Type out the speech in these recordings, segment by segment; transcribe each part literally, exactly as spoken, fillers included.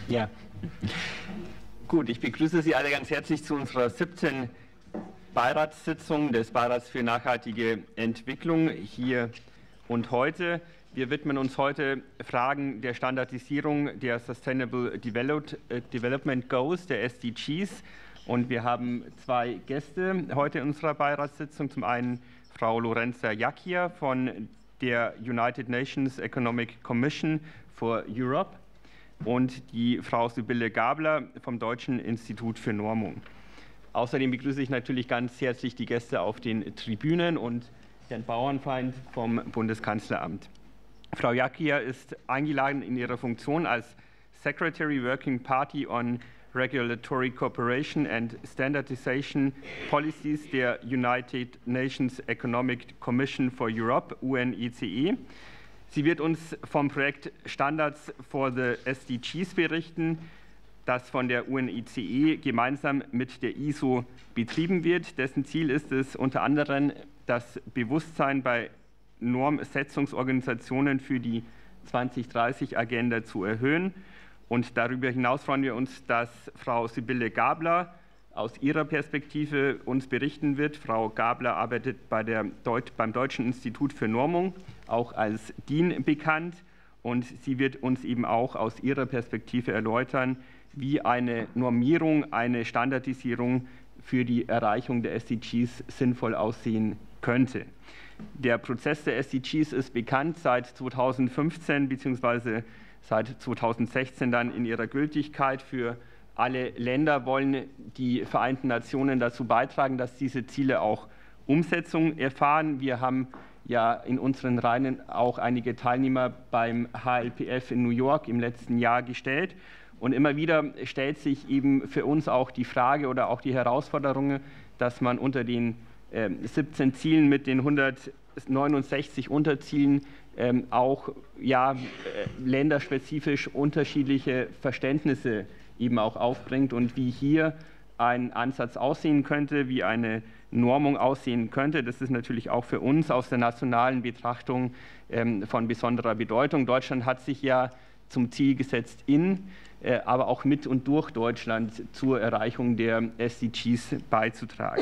Ja, gut, ich begrüße Sie alle ganz herzlich zu unserer siebten Beiratssitzung des Beirats für nachhaltige Entwicklung hier und heute. Wir widmen uns heute Fragen der Standardisierung der Sustainable Development Goals, der S D Gs. Und wir haben zwei Gäste heute in unserer Beiratssitzung. Zum einen Frau Lorenza Jacchia von der United Nations Economic Commission for Europe und die Frau Sibylle Gabler vom Deutschen Institut für Normung. Außerdem begrüße ich natürlich ganz herzlich die Gäste auf den Tribünen und Herrn Bauernfeind vom Bundeskanzleramt. Frau Jacchia ist eingeladen in ihrer Funktion als Secretary Working Party on Regulatory Cooperation and Standardization Policies der United Nations Economic Commission for Europe, U N E C E. Sie wird uns vom Projekt Standards for the S D Gs berichten, das von der U N E C E gemeinsam mit der I S O betrieben wird. Dessen Ziel ist es unter anderem, das Bewusstsein bei Normsetzungsorganisationen für die zwanzig dreißig Agenda zu erhöhen. Und darüber hinaus freuen wir uns, dass Frau Sibylle Gabler aus ihrer Perspektive uns berichten wird. Frau Gabler arbeitet bei der Deut- beim Deutschen Institut für Normung, auch als D I N bekannt. Und sie wird uns eben auch aus ihrer Perspektive erläutern, wie eine Normierung, eine Standardisierung für die Erreichung der S D Gs sinnvoll aussehen könnte. Der Prozess der S D Gs ist bekannt seit zweitausendfünfzehn bzw. seit zweitausendsechzehn dann in ihrer Gültigkeit. Für alle Länder wollen die Vereinten Nationen dazu beitragen, dass diese Ziele auch Umsetzung erfahren. Wir haben ja in unseren Reihen auch einige Teilnehmer beim H L P F in New York im letzten Jahr gestellt. Und immer wieder stellt sich eben für uns auch die Frage oder auch die Herausforderung, dass man unter den äh, siebzehn Zielen mit den hundertneunundsechzig Unterzielen ähm, auch ja, äh, länderspezifisch unterschiedliche Verständnisse eben auch aufbringt und wie hier ein Ansatz aussehen könnte, wie eine Normung aussehen könnte. Das ist natürlich auch für uns aus der nationalen Betrachtung ähm, von besonderer Bedeutung. Deutschland hat sich ja zum Ziel gesetzt, in, äh, aber auch mit und durch Deutschland zur Erreichung der S D Gs beizutragen.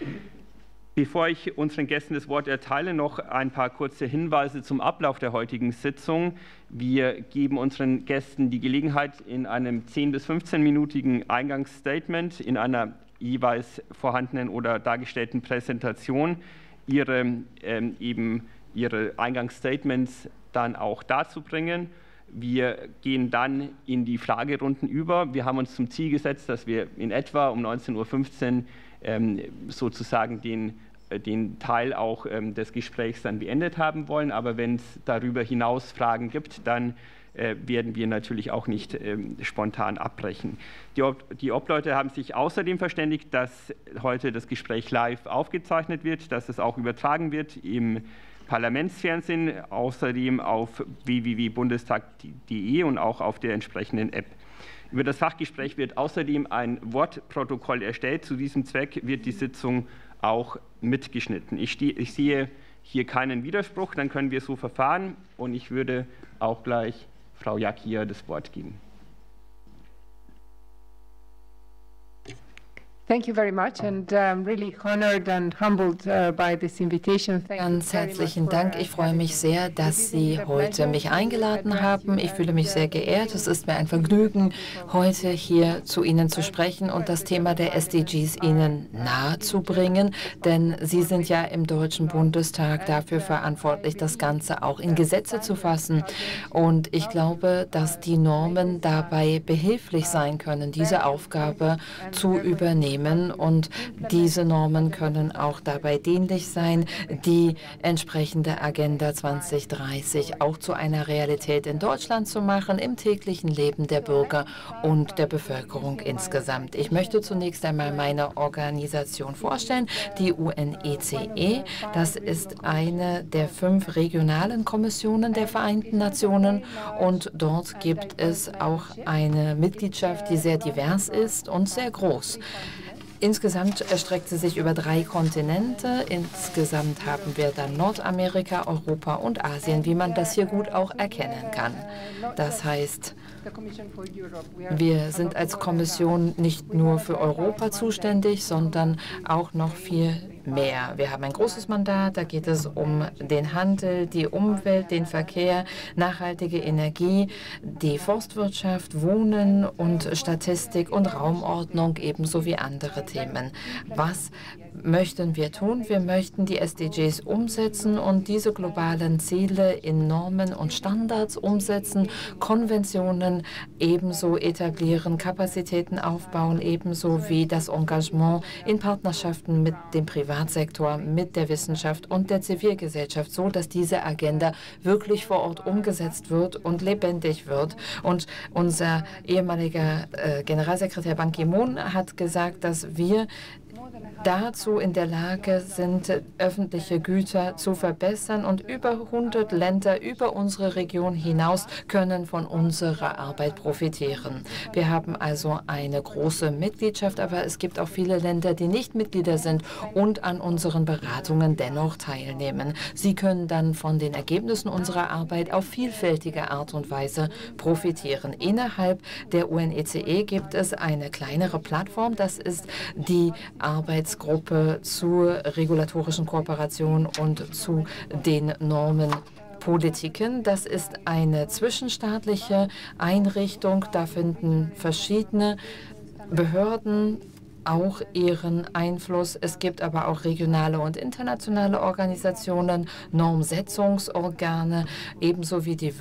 Bevor ich unseren Gästen das Wort erteile, noch ein paar kurze Hinweise zum Ablauf der heutigen Sitzung. Wir geben unseren Gästen die Gelegenheit, in einem zehn- bis fünfzehnminütigen Eingangsstatement in einer jeweils vorhandenen oder dargestellten Präsentation ihre, ähm, eben ihre Eingangsstatements dann auch darzubringen. Wir gehen dann in die Fragerunden über. Wir haben uns zum Ziel gesetzt, dass wir in etwa um neunzehn Uhr fünfzehn ähm, sozusagen den den Teil auch ähm, des Gesprächs dann beendet haben wollen. Aber wenn es darüber hinaus Fragen gibt, dann äh, werden wir natürlich auch nicht ähm, spontan abbrechen. Die, Ob die Obleute haben sich außerdem verständigt, dass heute das Gespräch live aufgezeichnet wird, dass es auch übertragen wird im Parlamentsfernsehen, außerdem auf w w w punkt bundestag punkt de und auch auf der entsprechenden App. Über das Fachgespräch wird außerdem ein Wortprotokoll erstellt. Zu diesem Zweck wird die Sitzung auch mitgeschnitten. Ich, ich sehe hier keinen Widerspruch, dann können wir so verfahren und ich würde auch gleich Frau Jacchia das Wort geben. Thank you very much and I'm really honored and humbled uh, by this invitation. Ganz herzlichen Dank. Ich freue mich sehr, dass Sie heute mich eingeladen haben. Ich fühle mich sehr geehrt. Es ist mir ein Vergnügen, heute hier zu Ihnen zu sprechen und das Thema der S D Gs Ihnen nahezubringen, denn Sie sind ja im Deutschen Bundestag dafür verantwortlich, das Ganze auch in Gesetze zu fassen. Und ich glaube, dass die Normen dabei behilflich sein können, diese Aufgabe zu übernehmen. Und diese Normen können auch dabei dienlich sein, die entsprechende Agenda zwanzig dreißig auch zu einer Realität in Deutschland zu machen, im täglichen Leben der Bürger und der Bevölkerung insgesamt. Ich möchte zunächst einmal meine Organisation vorstellen, die U N E C E. Das ist eine der fünf regionalen Kommissionen der Vereinten Nationen und dort gibt es auch eine Mitgliedschaft, die sehr divers ist und sehr groß. Insgesamt erstreckt sie sich über drei Kontinente. Insgesamt haben wir dann Nordamerika, Europa und Asien, wie man das hier gut auch erkennen kann. Das heißt, wir sind als Kommission nicht nur für Europa zuständig, sondern auch noch viel mehr. Wir haben ein großes Mandat, da geht es um den Handel, die Umwelt, den Verkehr, nachhaltige Energie, die Forstwirtschaft, Wohnen und Statistik und Raumordnung, ebenso wie andere Themen. Was möchten wir tun? Wir möchten die S D Gs umsetzen und diese globalen Ziele in Normen und Standards umsetzen, Konventionen ebenso etablieren, Kapazitäten aufbauen, ebenso wie das Engagement in Partnerschaften mit dem Privatsektor, mit der Wissenschaft und der Zivilgesellschaft, so dass diese Agenda wirklich vor Ort umgesetzt wird und lebendig wird. Und unser ehemaliger äh, Generalsekretär Ban Ki-moon hat gesagt, dass wir dazu in der Lage sind, öffentliche Güter zu verbessern, und über hundert Länder über unsere Region hinaus können von unserer Arbeit profitieren. Wir haben also eine große Mitgliedschaft, aber es gibt auch viele Länder, die nicht Mitglieder sind und an unseren Beratungen dennoch teilnehmen. Sie können dann von den Ergebnissen unserer Arbeit auf vielfältige Art und Weise profitieren. Innerhalb der U N E C E gibt es eine kleinere Plattform, das ist die Arbeitsgruppe zur regulatorischen Kooperation und zu den Normenpolitiken. Das ist eine zwischenstaatliche Einrichtung. Da finden verschiedene Behörden auch ihren Einfluss. Es gibt aber auch regionale und internationale Organisationen, Normsetzungsorgane, ebenso wie die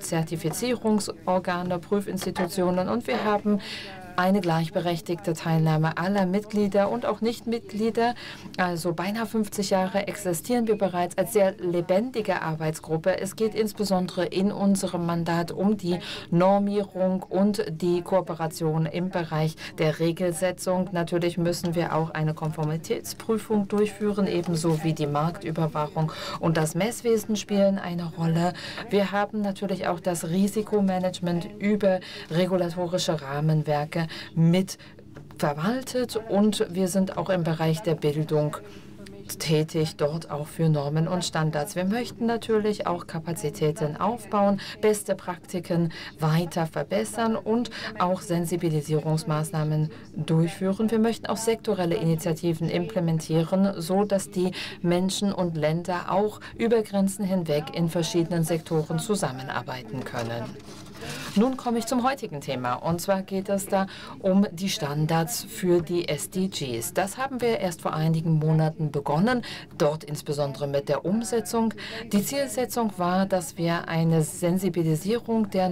Wirtschaftszertifizierungsorgane, Prüfinstitutionen, und wir haben eine gleichberechtigte Teilnahme aller Mitglieder und auch Nichtmitglieder. Also beinahe fünfzig Jahre existieren wir bereits als sehr lebendige Arbeitsgruppe. Es geht insbesondere in unserem Mandat um die Normierung und die Kooperation im Bereich der Regelsetzung. Natürlich müssen wir auch eine Konformitätsprüfung durchführen, ebenso wie die Marktüberwachung und das Messwesen spielen eine Rolle. Wir haben natürlich auch das Risikomanagement über regulatorische Rahmenwerke mit verwaltet, und wir sind auch im Bereich der Bildung tätig, dort auch für Normen und Standards. Wir möchten natürlich auch Kapazitäten aufbauen, beste Praktiken weiter verbessern und auch Sensibilisierungsmaßnahmen durchführen. Wir möchten auch sektorelle Initiativen implementieren, so dass die Menschen und Länder auch über Grenzen hinweg in verschiedenen Sektoren zusammenarbeiten können. Nun komme ich zum heutigen Thema, und zwar geht es da um die Standards für die S D Gs. Das haben wir erst vor einigen Monaten begonnen, dort insbesondere mit der Umsetzung. Die Zielsetzung war, dass wir eine Sensibilisierung der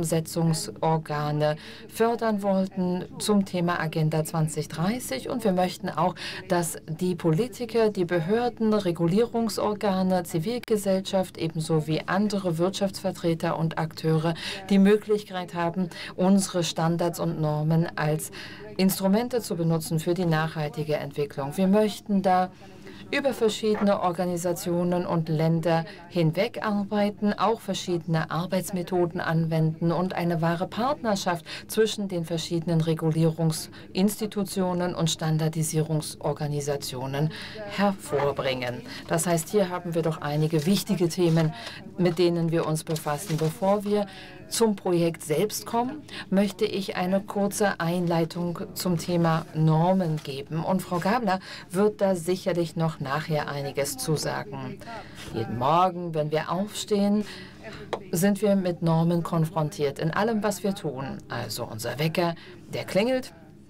Normsetzungsorgane fördern wollten zum Thema Agenda zwanzig dreißig, und wir möchten auch, dass die Politiker, die Behörden, Regulierungsorgane, Zivilgesellschaft ebenso wie andere Wirtschaftsvertreter und Akteure die Möglichkeit haben, unsere Standards und Normen als Instrumente zu benutzen für die nachhaltige Entwicklung. Wir möchten da über verschiedene Organisationen und Länder hinweg arbeiten, auch verschiedene Arbeitsmethoden anwenden und eine wahre Partnerschaft zwischen den verschiedenen Regulierungsinstitutionen und Standardisierungsorganisationen hervorbringen. Das heißt, hier haben wir doch einige wichtige Themen, mit denen wir uns befassen. Bevor wir zum Projekt selbst kommen, möchte ich eine kurze Einleitung zum Thema Normen geben. Und Frau Gabler wird da sicherlich noch nachher einiges zu sagen. Jeden Morgen, wenn wir aufstehen, sind wir mit Normen konfrontiert in allem, was wir tun. Also unser Wecker, der klingelt,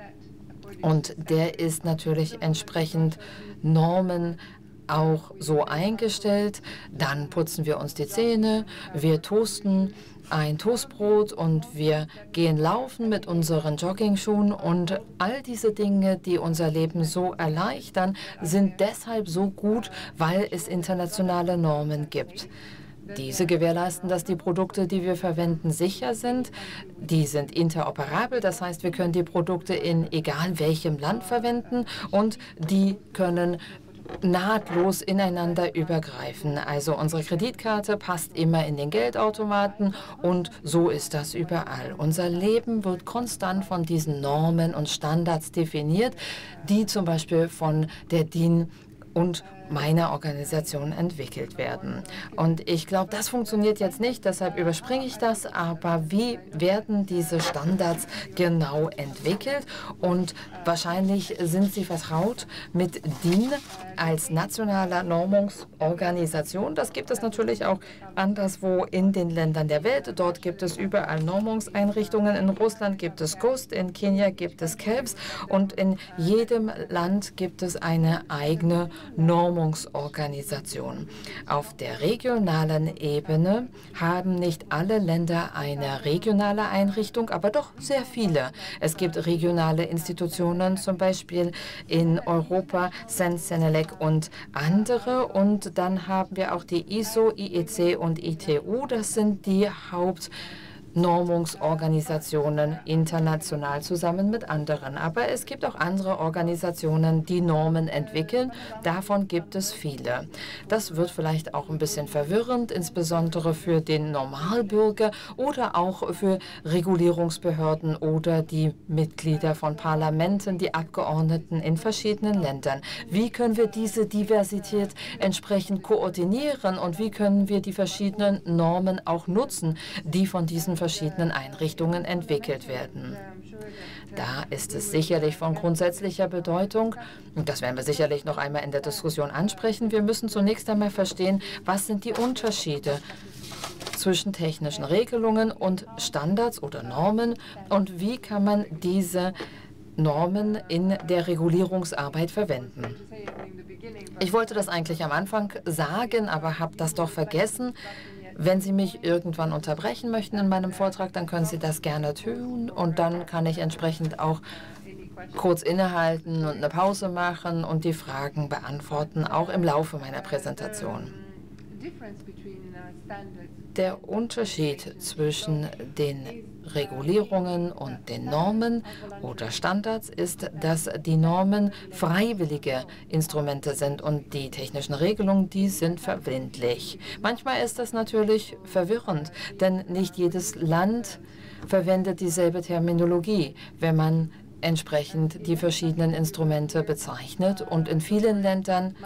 und der ist natürlich entsprechend Normen auch so eingestellt. Dann putzen wir uns die Zähne, wir toasten ein Toastbrot und wir gehen laufen mit unseren Joggingschuhen, und all diese Dinge, die unser Leben so erleichtern, sind deshalb so gut, weil es internationale Normen gibt. Diese gewährleisten, dass die Produkte, die wir verwenden, sicher sind. Die sind interoperabel, das heißt, wir können die Produkte in egal welchem Land verwenden, und die können nahtlos ineinander übergreifen. Also unsere Kreditkarte passt immer in den Geldautomaten und so ist das überall. Unser Leben wird konstant von diesen Normen und Standards definiert, die zum Beispiel von der D I N und meiner Organisation entwickelt werden. Und ich glaube, das funktioniert jetzt nicht, deshalb überspringe ich das. Aber wie werden diese Standards genau entwickelt? Und wahrscheinlich sind Sie vertraut mit D I N als nationaler Normungsorganisation. Das gibt es natürlich auch anderswo in den Ländern der Welt. Dort gibt es überall Normungseinrichtungen. In Russland gibt es G U S T, in Kenia gibt es C A B S und in jedem Land gibt es eine eigene Normung. Normungsorganisation. Auf der regionalen Ebene haben nicht alle Länder eine regionale Einrichtung, aber doch sehr viele. Es gibt regionale Institutionen, zum Beispiel in Europa, Sensenelec und andere. Und dann haben wir auch die I S O, I E C und I T U. Das sind die Haupt Normungsorganisationen international zusammen mit anderen. Aber es gibt auch andere Organisationen, die Normen entwickeln. Davon gibt es viele. Das wird vielleicht auch ein bisschen verwirrend, insbesondere für den Normalbürger oder auch für Regulierungsbehörden oder die Mitglieder von Parlamenten, die Abgeordneten in verschiedenen Ländern. Wie können wir diese Diversität entsprechend koordinieren und wie können wir die verschiedenen Normen auch nutzen, die von diesen verschiedenen verschiedenen Einrichtungen entwickelt werden. Da ist es sicherlich von grundsätzlicher Bedeutung, und das werden wir sicherlich noch einmal in der Diskussion ansprechen, wir müssen zunächst einmal verstehen, was sind die Unterschiede zwischen technischen Regelungen und Standards oder Normen und wie kann man diese Normen in der Regulierungsarbeit verwenden. Ich wollte das eigentlich am Anfang sagen, aber habe das doch vergessen. Wenn Sie mich irgendwann unterbrechen möchten in meinem Vortrag, dann können Sie das gerne tun und dann kann ich entsprechend auch kurz innehalten und eine Pause machen und die Fragen beantworten, auch im Laufe meiner Präsentation. Der Unterschied zwischen den Regulierungen und den Normen oder Standards ist, dass die Normen freiwillige Instrumente sind und die technischen Regelungen, die sind verbindlich. Manchmal ist das natürlich verwirrend, denn nicht jedes Land verwendet dieselbe Terminologie, wenn man entsprechend die verschiedenen Instrumente bezeichnet. Und in vielen Ländern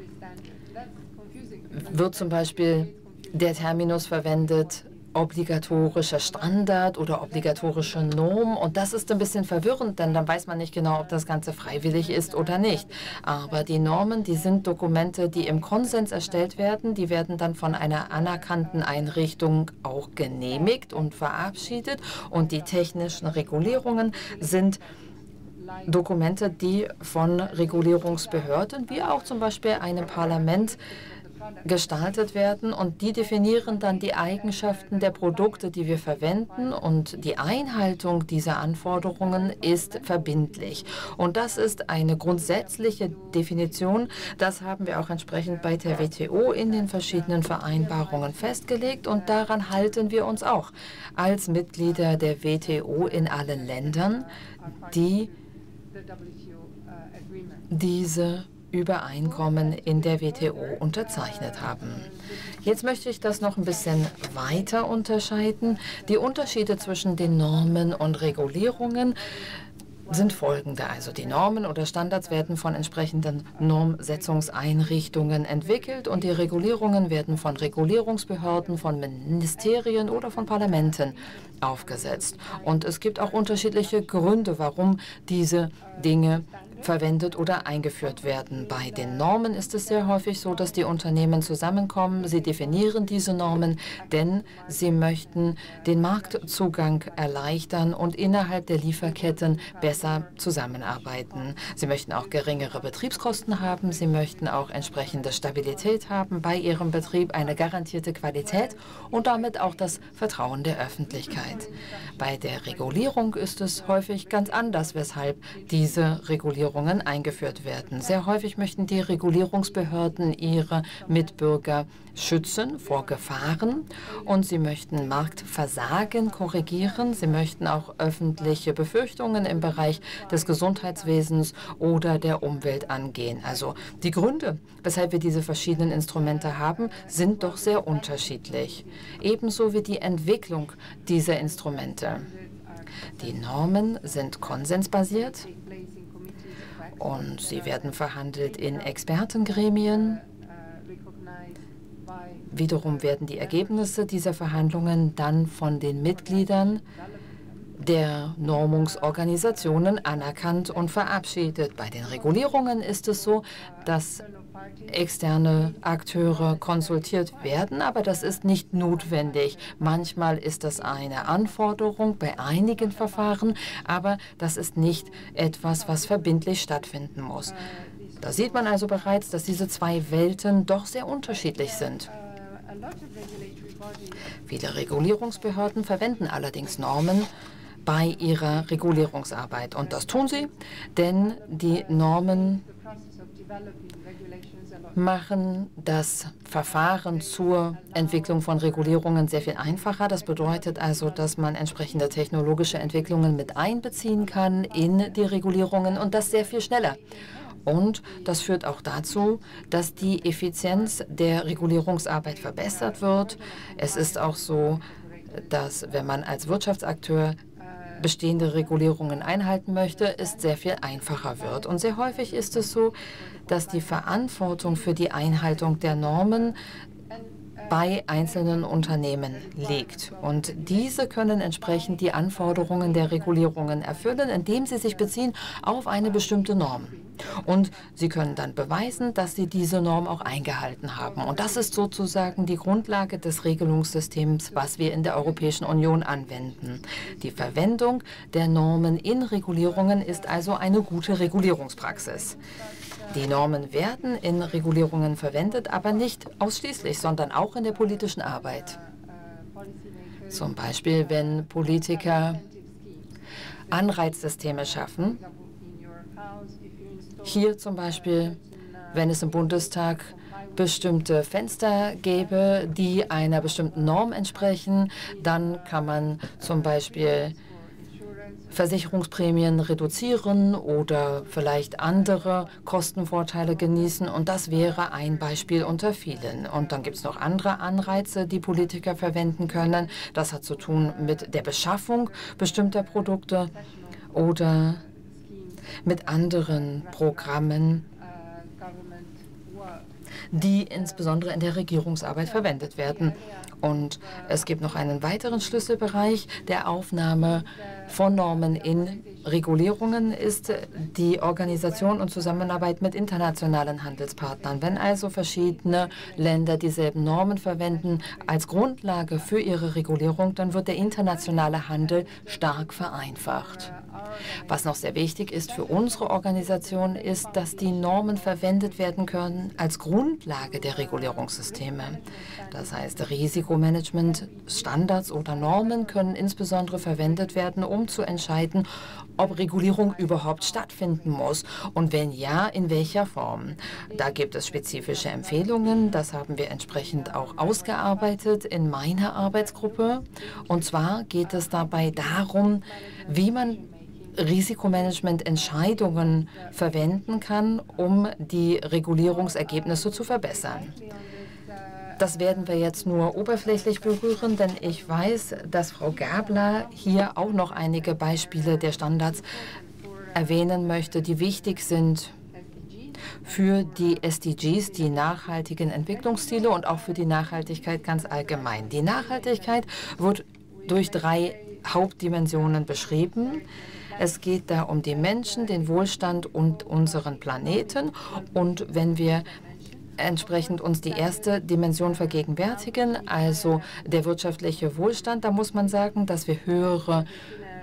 wird zum Beispiel der Terminus verwendet, obligatorischer Standard oder obligatorische Norm. Und das ist ein bisschen verwirrend, denn dann weiß man nicht genau, ob das Ganze freiwillig ist oder nicht. Aber die Normen, die sind Dokumente, die im Konsens erstellt werden. Die werden dann von einer anerkannten Einrichtung auch genehmigt und verabschiedet. Und die technischen Regulierungen sind Dokumente, die von Regulierungsbehörden, wie auch zum Beispiel einem Parlament, gestaltet werden und die definieren dann die Eigenschaften der Produkte, die wir verwenden und die Einhaltung dieser Anforderungen ist verbindlich. Und das ist eine grundsätzliche Definition. Das haben wir auch entsprechend bei der W T O in den verschiedenen Vereinbarungen festgelegt und daran halten wir uns auch als Mitglieder der W T O in allen Ländern, die diese Übereinkommen in der W T O unterzeichnet haben. Jetzt möchte ich das noch ein bisschen weiter unterscheiden. Die Unterschiede zwischen den Normen und Regulierungen sind folgende. Also die Normen oder Standards werden von entsprechenden Normsetzungseinrichtungen entwickelt und die Regulierungen werden von Regulierungsbehörden, von Ministerien oder von Parlamenten aufgesetzt. Und es gibt auch unterschiedliche Gründe, warum diese Dinge verwendet oder eingeführt werden. Bei den Normen ist es sehr häufig so, dass die Unternehmen zusammenkommen, sie definieren diese Normen, denn sie möchten den Marktzugang erleichtern und innerhalb der Lieferketten besser zusammenarbeiten. Sie möchten auch geringere Betriebskosten haben, sie möchten auch entsprechende Stabilität haben bei ihrem Betrieb, eine garantierte Qualität und damit auch das Vertrauen der Öffentlichkeit. Bei der Regulierung ist es häufig ganz anders, weshalb diese Regulierung Regulierungen eingeführt werden. Sehr häufig möchten die Regulierungsbehörden ihre Mitbürger schützen vor Gefahren und sie möchten Marktversagen korrigieren. Sie möchten auch öffentliche Befürchtungen im Bereich des Gesundheitswesens oder der Umwelt angehen. Also die Gründe, weshalb wir diese verschiedenen Instrumente haben, sind doch sehr unterschiedlich. Ebenso wie die Entwicklung dieser Instrumente. Die Normen sind konsensbasiert und sie werden verhandelt in Expertengremien. Wiederum werden die Ergebnisse dieser Verhandlungen dann von den Mitgliedern der Normungsorganisationen anerkannt und verabschiedet. Bei den Regulierungen ist es so, dass externe Akteure konsultiert werden, aber das ist nicht notwendig. Manchmal ist das eine Anforderung bei einigen Verfahren, aber das ist nicht etwas, was verbindlich stattfinden muss. Da sieht man also bereits, dass diese zwei Welten doch sehr unterschiedlich sind. Viele Regulierungsbehörden verwenden allerdings Normen bei ihrer Regulierungsarbeit. Und das tun sie, denn die Normen machen das Verfahren zur Entwicklung von Regulierungen sehr viel einfacher. Das bedeutet also, dass man entsprechende technologische Entwicklungen mit einbeziehen kann in die Regulierungen und das sehr viel schneller. Und das führt auch dazu, dass die Effizienz der Regulierungsarbeit verbessert wird. Es ist auch so, dass wenn man als Wirtschaftsakteur bestehende Regulierungen einhalten möchte, es sehr viel einfacher wird. Und sehr häufig ist es so, dass die Verantwortung für die Einhaltung der Normen bei einzelnen Unternehmen liegt. Und diese können entsprechend die Anforderungen der Regulierungen erfüllen, indem sie sich beziehen auf eine bestimmte Norm. Und sie können dann beweisen, dass sie diese Norm auch eingehalten haben. Und das ist sozusagen die Grundlage des Regelungssystems, was wir in der Europäischen Union anwenden. Die Verwendung der Normen in Regulierungen ist also eine gute Regulierungspraxis. Die Normen werden in Regulierungen verwendet, aber nicht ausschließlich, sondern auch in der politischen Arbeit. Zum Beispiel, wenn Politiker Anreizsysteme schaffen. Hier zum Beispiel, wenn es im Bundestag bestimmte Fenster gäbe, die einer bestimmten Norm entsprechen, dann kann man zum Beispiel Versicherungsprämien reduzieren oder vielleicht andere Kostenvorteile genießen. Und das wäre ein Beispiel unter vielen. Und dann gibt es noch andere Anreize, die Politiker verwenden können. Das hat zu tun mit der Beschaffung bestimmter Produkte oder mit anderen Programmen, die insbesondere in der Regierungsarbeit verwendet werden. Und es gibt noch einen weiteren Schlüsselbereich der Aufnahme von Normen in Regulierungen ist die Organisation und Zusammenarbeit mit internationalen Handelspartnern. Wenn also verschiedene Länder dieselben Normen verwenden als Grundlage für ihre Regulierung, dann wird der internationale Handel stark vereinfacht. Was noch sehr wichtig ist für unsere Organisation, ist, dass die Normen verwendet werden können als Grundlage der Regulierungssysteme. Das heißt, Risikomanagement, Standards oder Normen können insbesondere verwendet werden, um zu entscheiden, ob Regulierung überhaupt stattfinden muss und wenn ja, in welcher Form. Da gibt es spezifische Empfehlungen, das haben wir entsprechend auch ausgearbeitet in meiner Arbeitsgruppe. Und zwar geht es dabei darum, wie man Risikomanagemententscheidungen verwenden kann, um die Regulierungsergebnisse zu verbessern. Das werden wir jetzt nur oberflächlich berühren, denn ich weiß, dass Frau Gabler hier auch noch einige Beispiele der Standards erwähnen möchte, die wichtig sind für die S D Gs, die nachhaltigen Entwicklungsziele und auch für die Nachhaltigkeit ganz allgemein. Die Nachhaltigkeit wird durch drei Hauptdimensionen beschrieben. Es geht da um die Menschen, den Wohlstand und unseren Planeten. Und wenn wir entsprechend uns die erste Dimension vergegenwärtigen, also der wirtschaftliche Wohlstand, da muss man sagen, dass wir höhere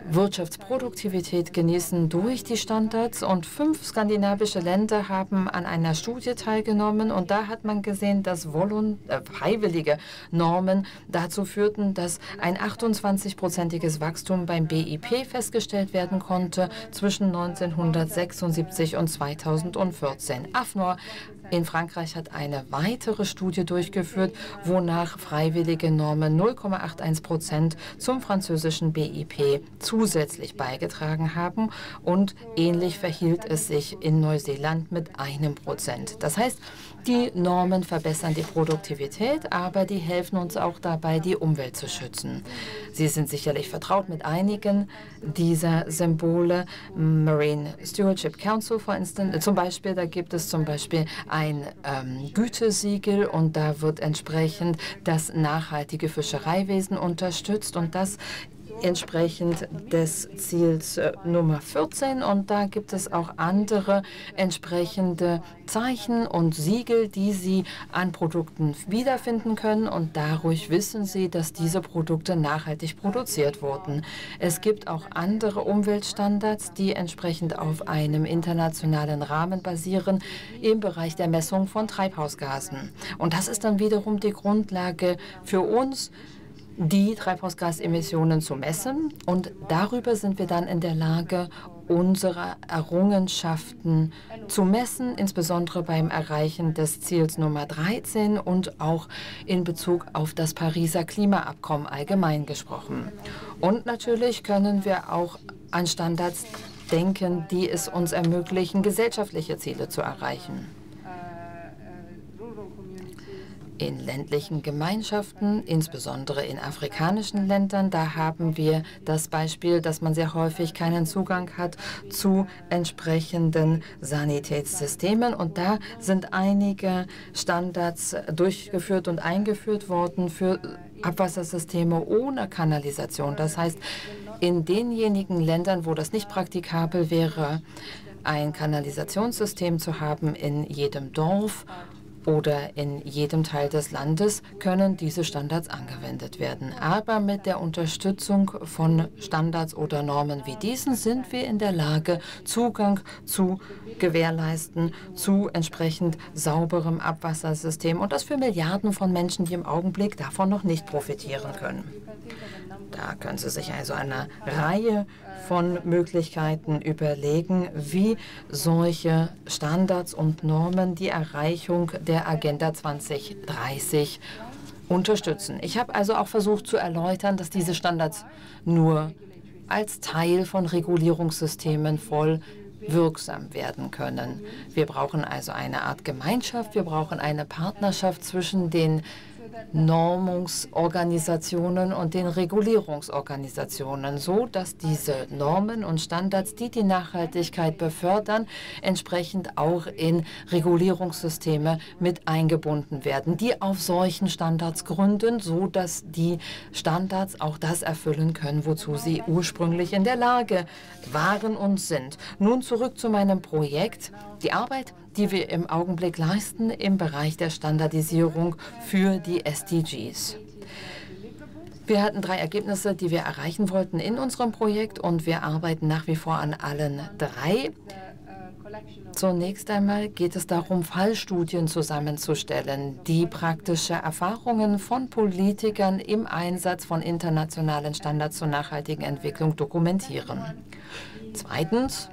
Wirtschaftsproduktivität genießen durch die Standards, und fünf skandinavische Länder haben an einer Studie teilgenommen, und da hat man gesehen, dass volun äh, freiwillige Normen dazu führten, dass ein achtundzwanzig-prozentiges Wachstum beim B I P festgestellt werden konnte zwischen neunzehnhundertsechsundsiebzig und zweitausendvierzehn. A F N O R in Frankreich hat eine weitere Studie durchgeführt, wonach freiwillige Normen null Komma einundachtzig Prozent zum französischen B I P zusätzlich beigetragen haben, und ähnlich verhielt es sich in Neuseeland mit einem Prozent. Das heißt, die Normen verbessern die Produktivität, aber die helfen uns auch dabei, die Umwelt zu schützen. Sie sind sicherlich vertraut mit einigen dieser Symbole. Marine Stewardship Council for instance, zum Beispiel, da gibt es zum Beispiel ein ähm, Gütesiegel, und da wird entsprechend das nachhaltige Fischereiwesen unterstützt, und das entsprechend des Ziels äh, Nummer vierzehn. Und da gibt es auch andere entsprechende Zeichen und Siegel, die Sie an Produkten wiederfinden können, und dadurch wissen Sie, dass diese Produkte nachhaltig produziert wurden. Es gibt auch andere Umweltstandards, die entsprechend auf einem internationalen Rahmen basieren im Bereich der Messung von Treibhausgasen. Und das ist dann wiederum die Grundlage für uns, die Treibhausgasemissionen zu messen, und darüber sind wir dann in der Lage, unsere Errungenschaften zu messen, insbesondere beim Erreichen des Ziels Nummer dreizehn und auch in Bezug auf das Pariser Klimaabkommen allgemein gesprochen. Und natürlich können wir auch an Standards denken, die es uns ermöglichen, gesellschaftliche Ziele zu erreichen. In ländlichen Gemeinschaften, insbesondere in afrikanischen Ländern, da haben wir das Beispiel, dass man sehr häufig keinen Zugang hat zu entsprechenden Sanitätssystemen. Und da sind einige Standards durchgeführt und eingeführt worden für Abwassersysteme ohne Kanalisation. Das heißt, in denjenigen Ländern, wo das nicht praktikabel wäre, ein Kanalisationssystem zu haben in jedem Dorf oder in jedem Teil des Landes, können diese Standards angewendet werden. Aber mit der Unterstützung von Standards oder Normen wie diesen sind wir in der Lage, Zugang zu gewährleisten zu entsprechend sauberem Abwassersystem, und das für Milliarden von Menschen, die im Augenblick davon noch nicht profitieren können. Da können Sie sich also eine Reihe von Möglichkeiten überlegen, wie solche Standards und Normen die Erreichung der Agenda zwanzig dreißig unterstützen. Ich habe also auch versucht zu erläutern, dass diese Standards nur als Teil von Regulierungssystemen voll wirksam werden können. Wir brauchen also eine Art Gemeinschaft, wir brauchen eine Partnerschaft zwischen den Normungsorganisationen und den Regulierungsorganisationen, so dass diese Normen und Standards, die die Nachhaltigkeit befördern, entsprechend auch in Regulierungssysteme mit eingebunden werden, die auf solchen Standards gründen, so dass die Standards auch das erfüllen können, wozu sie ursprünglich in der Lage waren und sind. Nun zurück zu meinem Projekt. Die Arbeit, die wir im Augenblick leisten im Bereich der Standardisierung für die S D Gs. Wir hatten drei Ergebnisse, die wir erreichen wollten in unserem Projekt, und wir arbeiten nach wie vor an allen drei. Zunächst einmal geht es darum, Fallstudien zusammenzustellen, die praktische Erfahrungen von Politikern im Einsatz von internationalen Standards zur nachhaltigen Entwicklung dokumentieren. Zweitens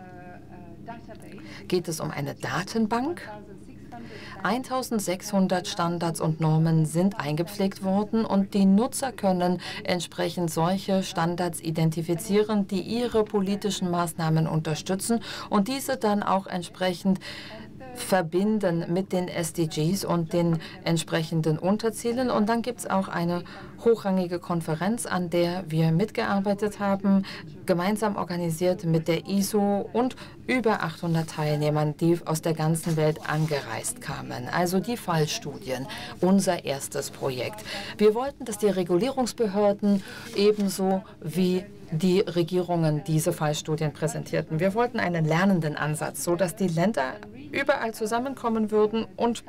geht es um eine Datenbank. eintausendsechshundert Standards und Normen sind eingepflegt worden, und die Nutzer können entsprechend solche Standards identifizieren, die ihre politischen Maßnahmen unterstützen, und diese dann auch entsprechend verbinden mit den S D Gs und den entsprechenden Unterzielen. Und dann gibt es auch eine hochrangige Konferenz, an der wir mitgearbeitet haben, gemeinsam organisiert mit der I S O und über achthundert Teilnehmern, die aus der ganzen Welt angereist kamen. Also die Fallstudien, unser erstes Projekt. Wir wollten, dass die Regulierungsbehörden ebenso wie die Regierungen diese Fallstudien präsentierten. Wir wollten einen lernenden Ansatz, so dass die Länder überall zusammenkommen würden und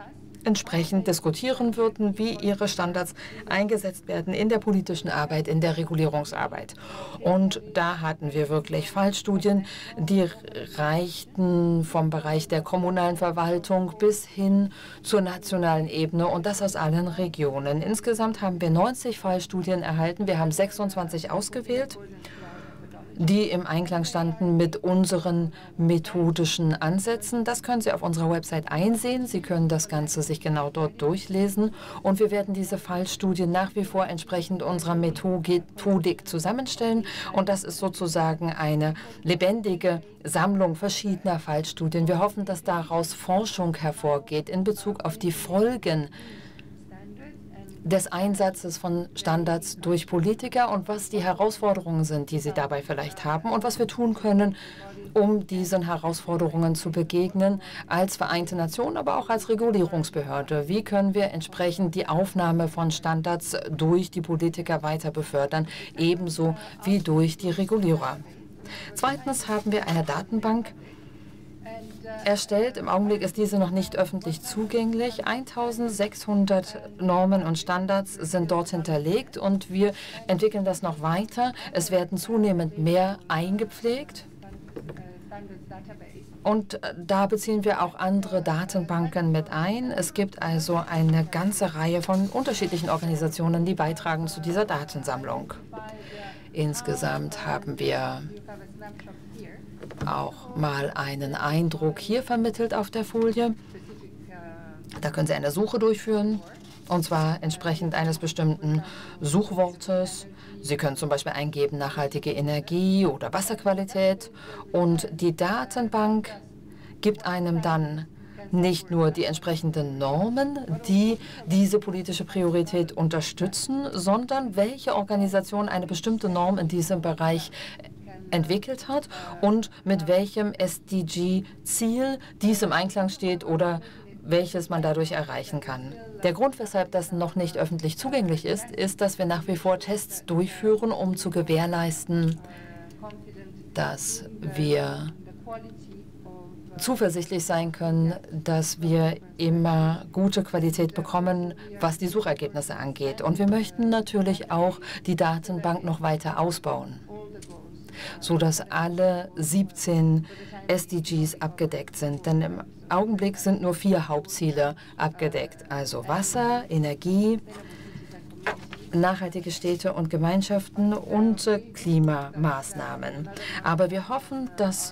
entsprechend diskutieren würden, wie ihre Standards eingesetzt werden in der politischen Arbeit, in der Regulierungsarbeit. Und da hatten wir wirklich Fallstudien, die reichten vom Bereich der kommunalen Verwaltung bis hin zur nationalen Ebene und das aus allen Regionen. Insgesamt haben wir neunzig Fallstudien erhalten. Wir haben sechsundzwanzig ausgewählt, die im Einklang standen mit unseren methodischen Ansätzen. Das können Sie auf unserer Website einsehen. Sie können das Ganze sich genau dort durchlesen. Und wir werden diese Fallstudien nach wie vor entsprechend unserer Methodik zusammenstellen. Und das ist sozusagen eine lebendige Sammlung verschiedener Fallstudien. Wir hoffen, dass daraus Forschung hervorgeht in Bezug auf die Folgen des Einsatzes von Standards durch Politiker und was die Herausforderungen sind, die sie dabei vielleicht haben und was wir tun können, um diesen Herausforderungen zu begegnen, als Vereinte Nationen, aber auch als Regulierungsbehörde. Wie können wir entsprechend die Aufnahme von Standards durch die Politiker weiter befördern, ebenso wie durch die Regulierer? Zweitens haben wir eine Datenbank erstellt. Im Augenblick ist diese noch nicht öffentlich zugänglich. eintausendsechshundert Normen und Standards sind dort hinterlegt und wir entwickeln das noch weiter. Es werden zunehmend mehr eingepflegt. Und da beziehen wir auch andere Datenbanken mit ein. Es gibt also eine ganze Reihe von unterschiedlichen Organisationen, die beitragen zu dieser Datensammlung. Insgesamt haben wir auch mal einen Eindruck hier vermittelt auf der Folie. Da können Sie eine Suche durchführen, und zwar entsprechend eines bestimmten Suchwortes. Sie können zum Beispiel eingeben nachhaltige Energie oder Wasserqualität und die Datenbank gibt einem dann nicht nur die entsprechenden Normen, die diese politische Priorität unterstützen, sondern welche Organisation eine bestimmte Norm in diesem Bereich entwickelt hat und mit welchem S D G-Ziel dies im Einklang steht oder welches man dadurch erreichen kann. Der Grund, weshalb das noch nicht öffentlich zugänglich ist, ist, dass wir nach wie vor Tests durchführen, um zu gewährleisten, dass wir zuversichtlich sein können, dass wir immer gute Qualität bekommen, was die Suchergebnisse angeht. Und wir möchten natürlich auch die Datenbank noch weiter ausbauen, sodass alle siebzehn S D Gs abgedeckt sind. Denn im Augenblick sind nur vier Hauptziele abgedeckt, also Wasser, Energie, nachhaltige Städte und Gemeinschaften und Klimamaßnahmen. Aber wir hoffen, dass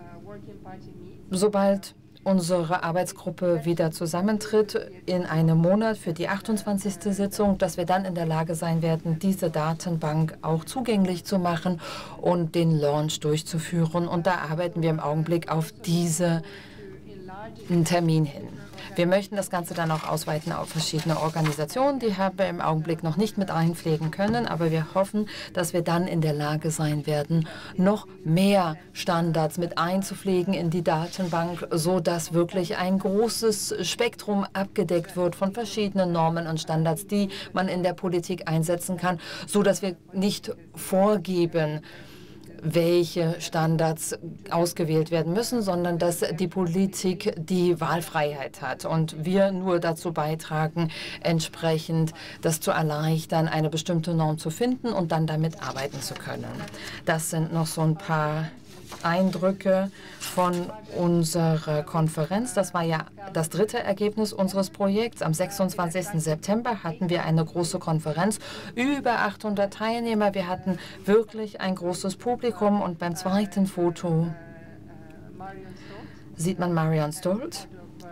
sobald unsere Arbeitsgruppe wieder zusammentritt in einem Monat für die achtundzwanzigste Sitzung, dass wir dann in der Lage sein werden, diese Datenbank auch zugänglich zu machen und den Launch durchzuführen. Und da arbeiten wir im Augenblick auf diesen Termin hin. Wir möchten das Ganze dann auch ausweiten auf verschiedene Organisationen. Die haben wir im Augenblick noch nicht mit einpflegen können, aber wir hoffen, dass wir dann in der Lage sein werden, noch mehr Standards mit einzupflegen in die Datenbank, sodass wirklich ein großes Spektrum abgedeckt wird von verschiedenen Normen und Standards, die man in der Politik einsetzen kann, sodass wir nicht vorgeben, welche Standards ausgewählt werden müssen, sondern dass die Politik die Wahlfreiheit hat und wir nur dazu beitragen, entsprechend das zu erleichtern, eine bestimmte Norm zu finden und dann damit arbeiten zu können. Das sind noch so ein paar Eindrücke von unserer Konferenz. Das war ja das dritte Ergebnis unseres Projekts. Am sechsundzwanzigsten September hatten wir eine große Konferenz, über achthundert Teilnehmer. Wir hatten wirklich ein großes Publikum und beim zweiten Foto sieht man Marion Stolz.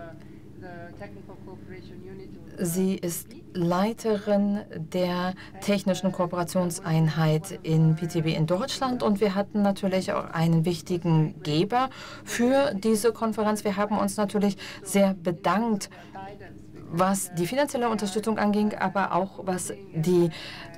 Sie ist Leiterin der Technischen Kooperationseinheit in P T B in Deutschland und wir hatten natürlich auch einen wichtigen Geber für diese Konferenz. Wir haben uns natürlich sehr bedankt, was die finanzielle Unterstützung anging, aber auch was die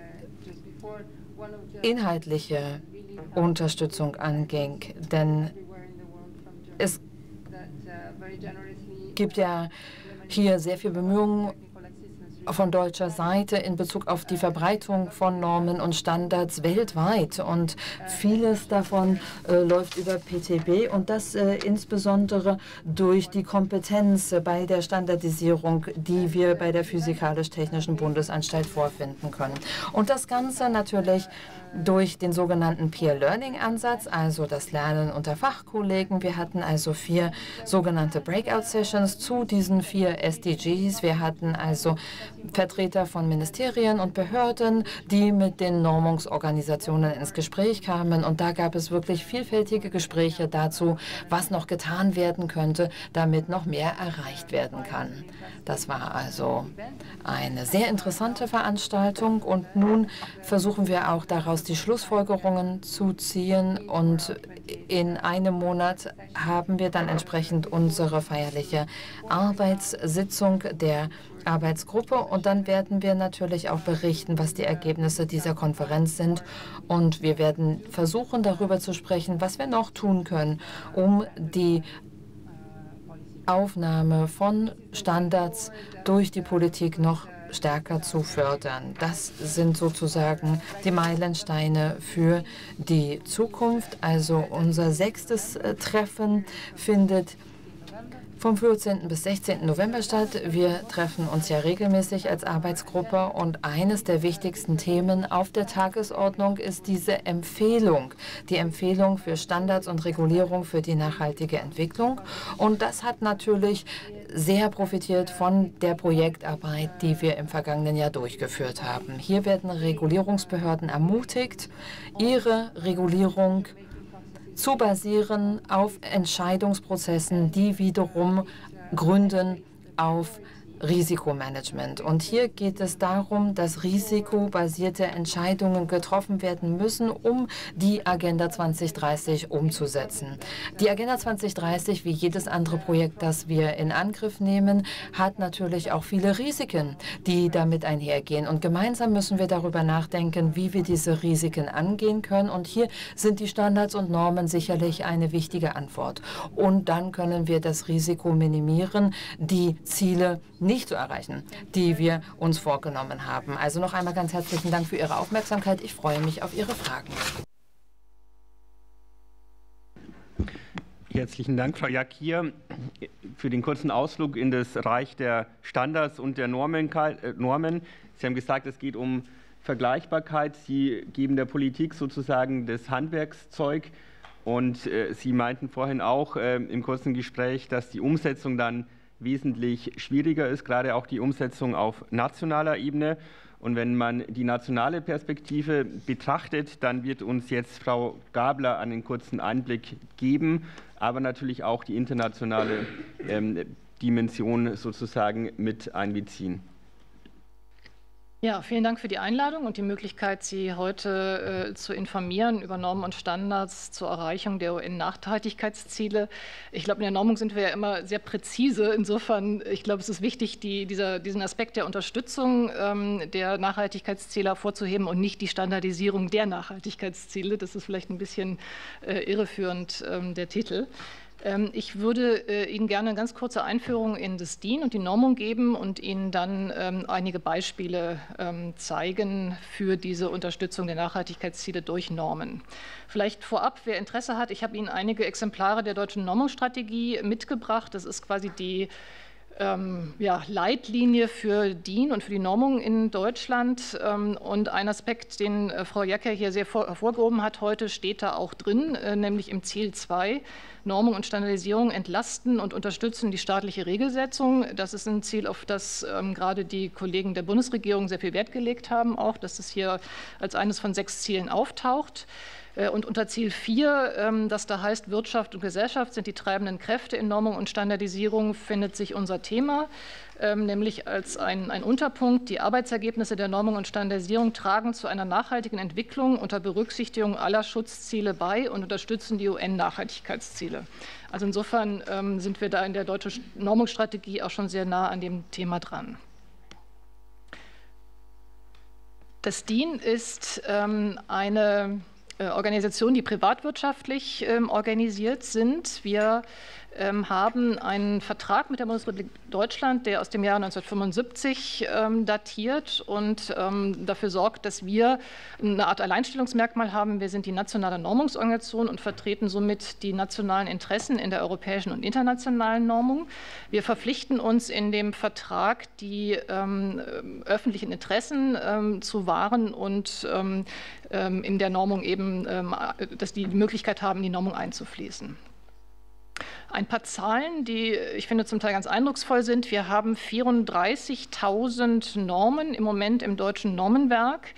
inhaltliche Unterstützung anging. Denn es gibt ja hier sehr viel Bemühungen von deutscher Seite in Bezug auf die Verbreitung von Normen und Standards weltweit. Und vieles davon äh, läuft über P T B und das äh, insbesondere durch die Kompetenz bei der Standardisierung, die wir bei der Physikalisch-Technischen Bundesanstalt vorfinden können. Und das Ganze natürlich durch den sogenannten Peer-Learning-Ansatz, also das Lernen unter Fachkollegen. Wir hatten also vier sogenannte Breakout-Sessions zu diesen vier S D Gs. Wir hatten also Vertreter von Ministerien und Behörden, die mit den Normungsorganisationen ins Gespräch kamen. Und da gab es wirklich vielfältige Gespräche dazu, was noch getan werden könnte, damit noch mehr erreicht werden kann. Das war also eine sehr interessante Veranstaltung. Und nun versuchen wir auch daraus die Schlussfolgerungen zu ziehen. Und in einem Monat haben wir dann entsprechend unsere feierliche Arbeitssitzung der Arbeitsgruppe. Und dann werden wir natürlich auch berichten, was die Ergebnisse dieser Konferenz sind. Und wir werden versuchen, darüber zu sprechen, was wir noch tun können, um die Aufnahme von Standards durch die Politik noch stärker zu fördern. Das sind sozusagen die Meilensteine für die Zukunft. Also unser sechstes äh, Treffen findet vom vierzehnten bis sechzehnten November statt. Wir treffen uns ja regelmäßig als Arbeitsgruppe und eines der wichtigsten Themen auf der Tagesordnung ist diese Empfehlung, die Empfehlung für Standards und Regulierung für die nachhaltige Entwicklung. Und das hat natürlich sehr profitiert von der Projektarbeit, die wir im vergangenen Jahr durchgeführt haben. Hier werden Regulierungsbehörden ermutigt, ihre Regulierung zu basieren auf Entscheidungsprozessen, die wiederum gründen auf Risikomanagement. Und hier geht es darum, dass risikobasierte Entscheidungen getroffen werden müssen, um die Agenda zwanzig dreißig umzusetzen. Die Agenda zwanzig dreißig, wie jedes andere Projekt, das wir in Angriff nehmen, hat natürlich auch viele Risiken, die damit einhergehen. Und gemeinsam müssen wir darüber nachdenken, wie wir diese Risiken angehen können. Und hier sind die Standards und Normen sicherlich eine wichtige Antwort. Und dann können wir das Risiko minimieren, die Ziele nicht zu erreichen, die wir uns vorgenommen haben. Also noch einmal ganz herzlichen Dank für Ihre Aufmerksamkeit. Ich freue mich auf Ihre Fragen. Herzlichen Dank, Frau Jackier, für den kurzen Ausflug in das Reich der Standards und der Normen. Sie haben gesagt, es geht um Vergleichbarkeit. Sie geben der Politik sozusagen das Handwerkszeug. Und äh, Sie meinten vorhin auch äh, im kurzen Gespräch, dass die Umsetzung dann wesentlich schwieriger ist, gerade auch die Umsetzung auf nationaler Ebene. Und wenn man die nationale Perspektive betrachtet, dann wird uns jetzt Frau Gabler einen kurzen Einblick geben, aber natürlich auch die internationale ähm, Dimension sozusagen mit einbeziehen. Ja, vielen Dank für die Einladung und die Möglichkeit, Sie heute äh, zu informieren über Normen und Standards zur Erreichung der U N-Nachhaltigkeitsziele. Ich glaube, in der Normung sind wir ja immer sehr präzise. Insofern, ich glaube, es ist wichtig, die, dieser, diesen Aspekt der Unterstützung ähm, der Nachhaltigkeitsziele hervorzuheben und nicht die Standardisierung der Nachhaltigkeitsziele. Das ist vielleicht ein bisschen äh, irreführend, ähm, der Titel. Ich würde äh, Ihnen gerne eine ganz kurze Einführung in das D I N und die Normung geben und Ihnen dann ähm, einige Beispiele ähm, zeigen für diese Unterstützung der Nachhaltigkeitsziele durch Normen. Vielleicht vorab, wer Interesse hat, ich habe Ihnen einige Exemplare der deutschen Normungsstrategie mitgebracht. Das ist quasi die Ähm, ja, Leitlinie für D I N und für die Normung in Deutschland. Ähm, und ein Aspekt, den äh, Frau Jackier hier sehr vor, hervorgehoben hat heute, steht da auch drin, äh, nämlich im Ziel zwei, Normung und Standardisierung entlasten und unterstützen die staatliche Regelsetzung. Das ist ein Ziel, auf das ähm, gerade die Kollegen der Bundesregierung sehr viel Wert gelegt haben, auch, dass es hier als eines von sechs Zielen auftaucht. Und unter Ziel vier, das da heißt, Wirtschaft und Gesellschaft sind die treibenden Kräfte in Normung und Standardisierung, findet sich unser Thema, nämlich als ein, ein Unterpunkt, die Arbeitsergebnisse der Normung und Standardisierung tragen zu einer nachhaltigen Entwicklung unter Berücksichtigung aller Schutzziele bei und unterstützen die U N-Nachhaltigkeitsziele. Also insofern sind wir da in der deutschen Normungsstrategie auch schon sehr nah an dem Thema dran. Das D I N ist eine Organisationen, die privatwirtschaftlich ähm, organisiert sind. Wir ähm, haben einen Vertrag mit der Bundesrepublik Deutschland, der aus dem Jahr neunzehnhundertfünfundsiebzig ähm, datiert und ähm, dafür sorgt, dass wir eine Art Alleinstellungsmerkmal haben. Wir sind die nationale Normungsorganisation und vertreten somit die nationalen Interessen in der europäischen und internationalen Normung. Wir verpflichten uns in dem Vertrag, die ähm, öffentlichen Interessen ähm, zu wahren und ähm, in der Normung eben, dass die die Möglichkeit haben, die Normung einzufließen. Ein paar Zahlen, die ich finde zum Teil ganz eindrucksvoll sind. Wir haben vierunddreißigtausend Normen im Moment im deutschen Normenwerk.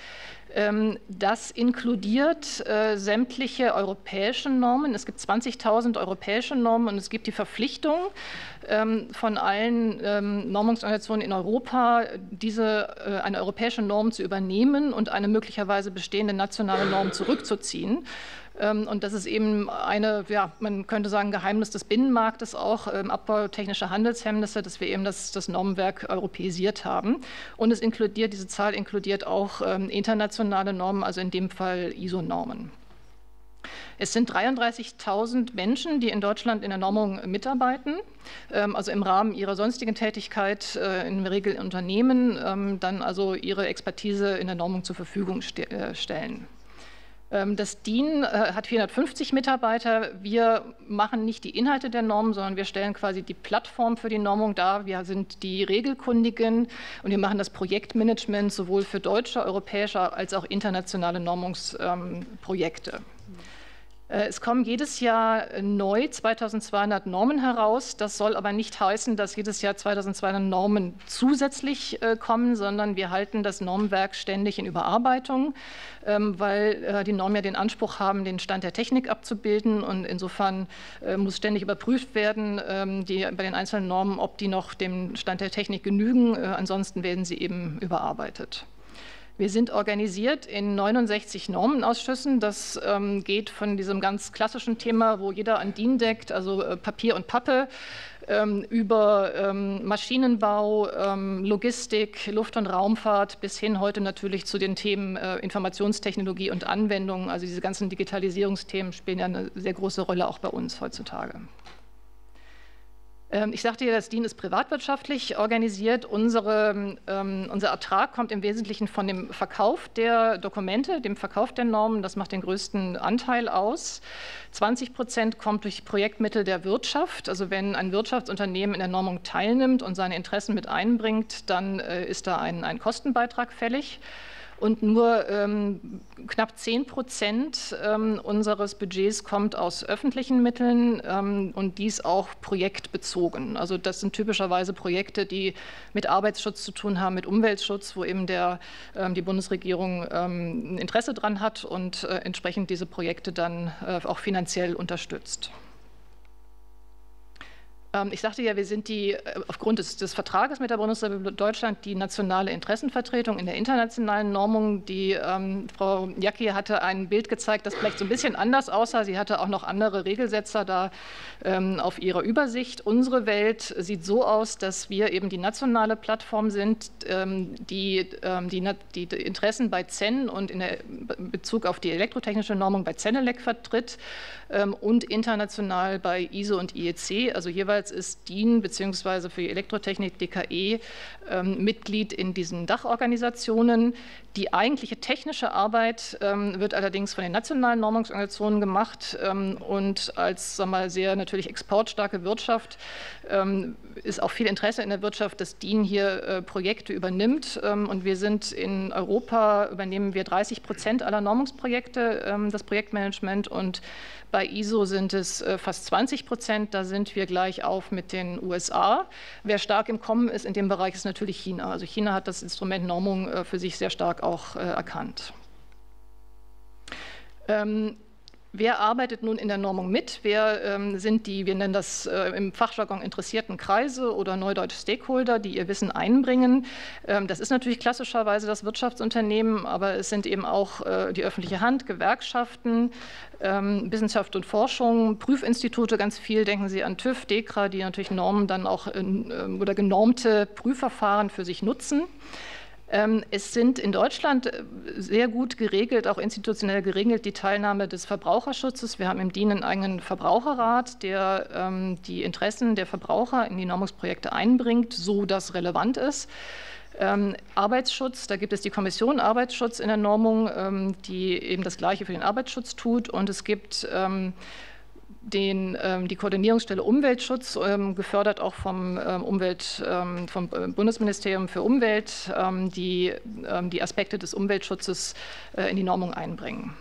Das inkludiert äh, sämtliche europäische Normen. Es gibt zwanzigtausend europäische Normen und es gibt die Verpflichtung ähm, von allen ähm, Normungsorganisationen in Europa, diese äh, eine europäische Norm zu übernehmen und eine möglicherweise bestehende nationale Norm zurückzuziehen. Und das ist eben eine, ja, man könnte sagen, Geheimnis des Binnenmarktes auch, ähm, Abbau technischer Handelshemmnisse, dass wir eben das, das Normenwerk europäisiert haben. Und es inkludiert, diese Zahl inkludiert auch ähm, internationale Normen, also in dem Fall I S O-Normen. Es sind dreiunddreißigtausend Menschen, die in Deutschland in der Normung mitarbeiten, ähm, also im Rahmen ihrer sonstigen Tätigkeit, äh, in der Regel in Unternehmen, ähm, dann also ihre Expertise in der Normung zur Verfügung ste äh, stellen. Das D I N hat vierhundertfünfzig Mitarbeiter. Wir machen nicht die Inhalte der Normen, sondern wir stellen quasi die Plattform für die Normung dar. Wir sind die Regelkundigen und wir machen das Projektmanagement sowohl für deutsche, europäische als auch internationale Normungsprojekte. Es kommen jedes Jahr neu zweitausendzweihundert Normen heraus. Das soll aber nicht heißen, dass jedes Jahr zweitausendzweihundert Normen zusätzlich kommen, sondern wir halten das Normenwerk ständig in Überarbeitung, weil die Normen ja den Anspruch haben, den Stand der Technik abzubilden. Und insofern muss ständig überprüft werden, die, bei den einzelnen Normen, ob die noch dem Stand der Technik genügen. Ansonsten werden sie eben überarbeitet. Wir sind organisiert in neunundsechzig Normenausschüssen. Das ähm, geht von diesem ganz klassischen Thema, wo jeder an D I N deckt, also äh, Papier und Pappe, ähm, über ähm, Maschinenbau, ähm, Logistik, Luft- und Raumfahrt bis hin heute natürlich zu den Themen äh, Informationstechnologie und Anwendungen. Also diese ganzen Digitalisierungsthemen spielen ja eine sehr große Rolle auch bei uns heutzutage. Ich sagte ja, das D I N ist privatwirtschaftlich organisiert. Unsere, ähm, unser Ertrag kommt im Wesentlichen von dem Verkauf der Dokumente, dem Verkauf der Normen. Das macht den größten Anteil aus. zwanzig Prozent kommt durch Projektmittel der Wirtschaft. Also wenn ein Wirtschaftsunternehmen in der Normung teilnimmt und seine Interessen mit einbringt, dann äh, ist da ein, ein Kostenbeitrag fällig. Und nur ähm, knapp zehn Prozent ähm, unseres Budgets kommt aus öffentlichen Mitteln ähm, und dies auch projektbezogen. Also das sind typischerweise Projekte, die mit Arbeitsschutz zu tun haben, mit Umweltschutz, wo eben der, ähm, die Bundesregierung ähm, ein Interesse dran hat und äh, entsprechend diese Projekte dann äh, auch finanziell unterstützt. Ich sagte ja, wir sind die, aufgrund des, des Vertrages mit der Bundesrepublik Deutschland die nationale Interessenvertretung in der internationalen Normung. Die ähm, Frau Jacki hatte ein Bild gezeigt, das vielleicht so ein bisschen anders aussah. Sie hatte auch noch andere Regelsetzer da ähm, auf ihrer Übersicht. Unsere Welt sieht so aus, dass wir eben die nationale Plattform sind, ähm, die, ähm, die, die, die Interessen bei Z E N und in der Bezug auf die elektrotechnische Normung bei Zenelec vertritt ähm, und international bei I S O und I E C, also jeweils ist D I N bzw. für die Elektrotechnik D K E ähm, Mitglied in diesen Dachorganisationen. Die eigentliche technische Arbeit ähm, wird allerdings von den nationalen Normungsorganisationen gemacht ähm, und als sagen wir mal, sehr natürlich exportstarke Wirtschaft ähm, ist auch viel Interesse in der Wirtschaft, dass D I N hier äh, Projekte übernimmt ähm, und wir sind in Europa, übernehmen wir dreißig Prozent aller Normungsprojekte, ähm, das Projektmanagement, und bei I S O sind es äh, fast zwanzig Prozent, da sind wir gleich auf mit den U S A. Wer stark im Kommen ist in dem Bereich, ist natürlich China. Also China hat das Instrument Normung äh, für sich sehr stark auch äh, erkannt. Ähm, Wer arbeitet nun in der Normung mit? Wer ähm, sind die, wir nennen das äh, im Fachjargon interessierten Kreise oder neudeutsch Stakeholder, die ihr Wissen einbringen? Ähm, das ist natürlich klassischerweise das Wirtschaftsunternehmen, aber es sind eben auch äh, die öffentliche Hand, Gewerkschaften, ähm, Wissenschaft und Forschung, Prüfinstitute, ganz viel, denken Sie an TÜV, DEKRA, die natürlich Normen dann auch in, äh, oder genormte Prüfverfahren für sich nutzen. Es sind in Deutschland sehr gut geregelt, auch institutionell geregelt, die Teilnahme des Verbraucherschutzes. Wir haben im D I N einen eigenen Verbraucherrat, der ähm, die Interessen der Verbraucher in die Normungsprojekte einbringt, so das relevant ist. Ähm, Arbeitsschutz, da gibt es die Kommission Arbeitsschutz in der Normung, ähm, die eben das Gleiche für den Arbeitsschutz tut. Und es gibt ähm, Den, ähm, die Koordinierungsstelle Umweltschutz, ähm, gefördert auch vom, ähm, Umwelt, ähm, vom Bundesministerium für Umwelt, ähm, die ähm, die Aspekte des Umweltschutzes äh, in die Normung einbringen.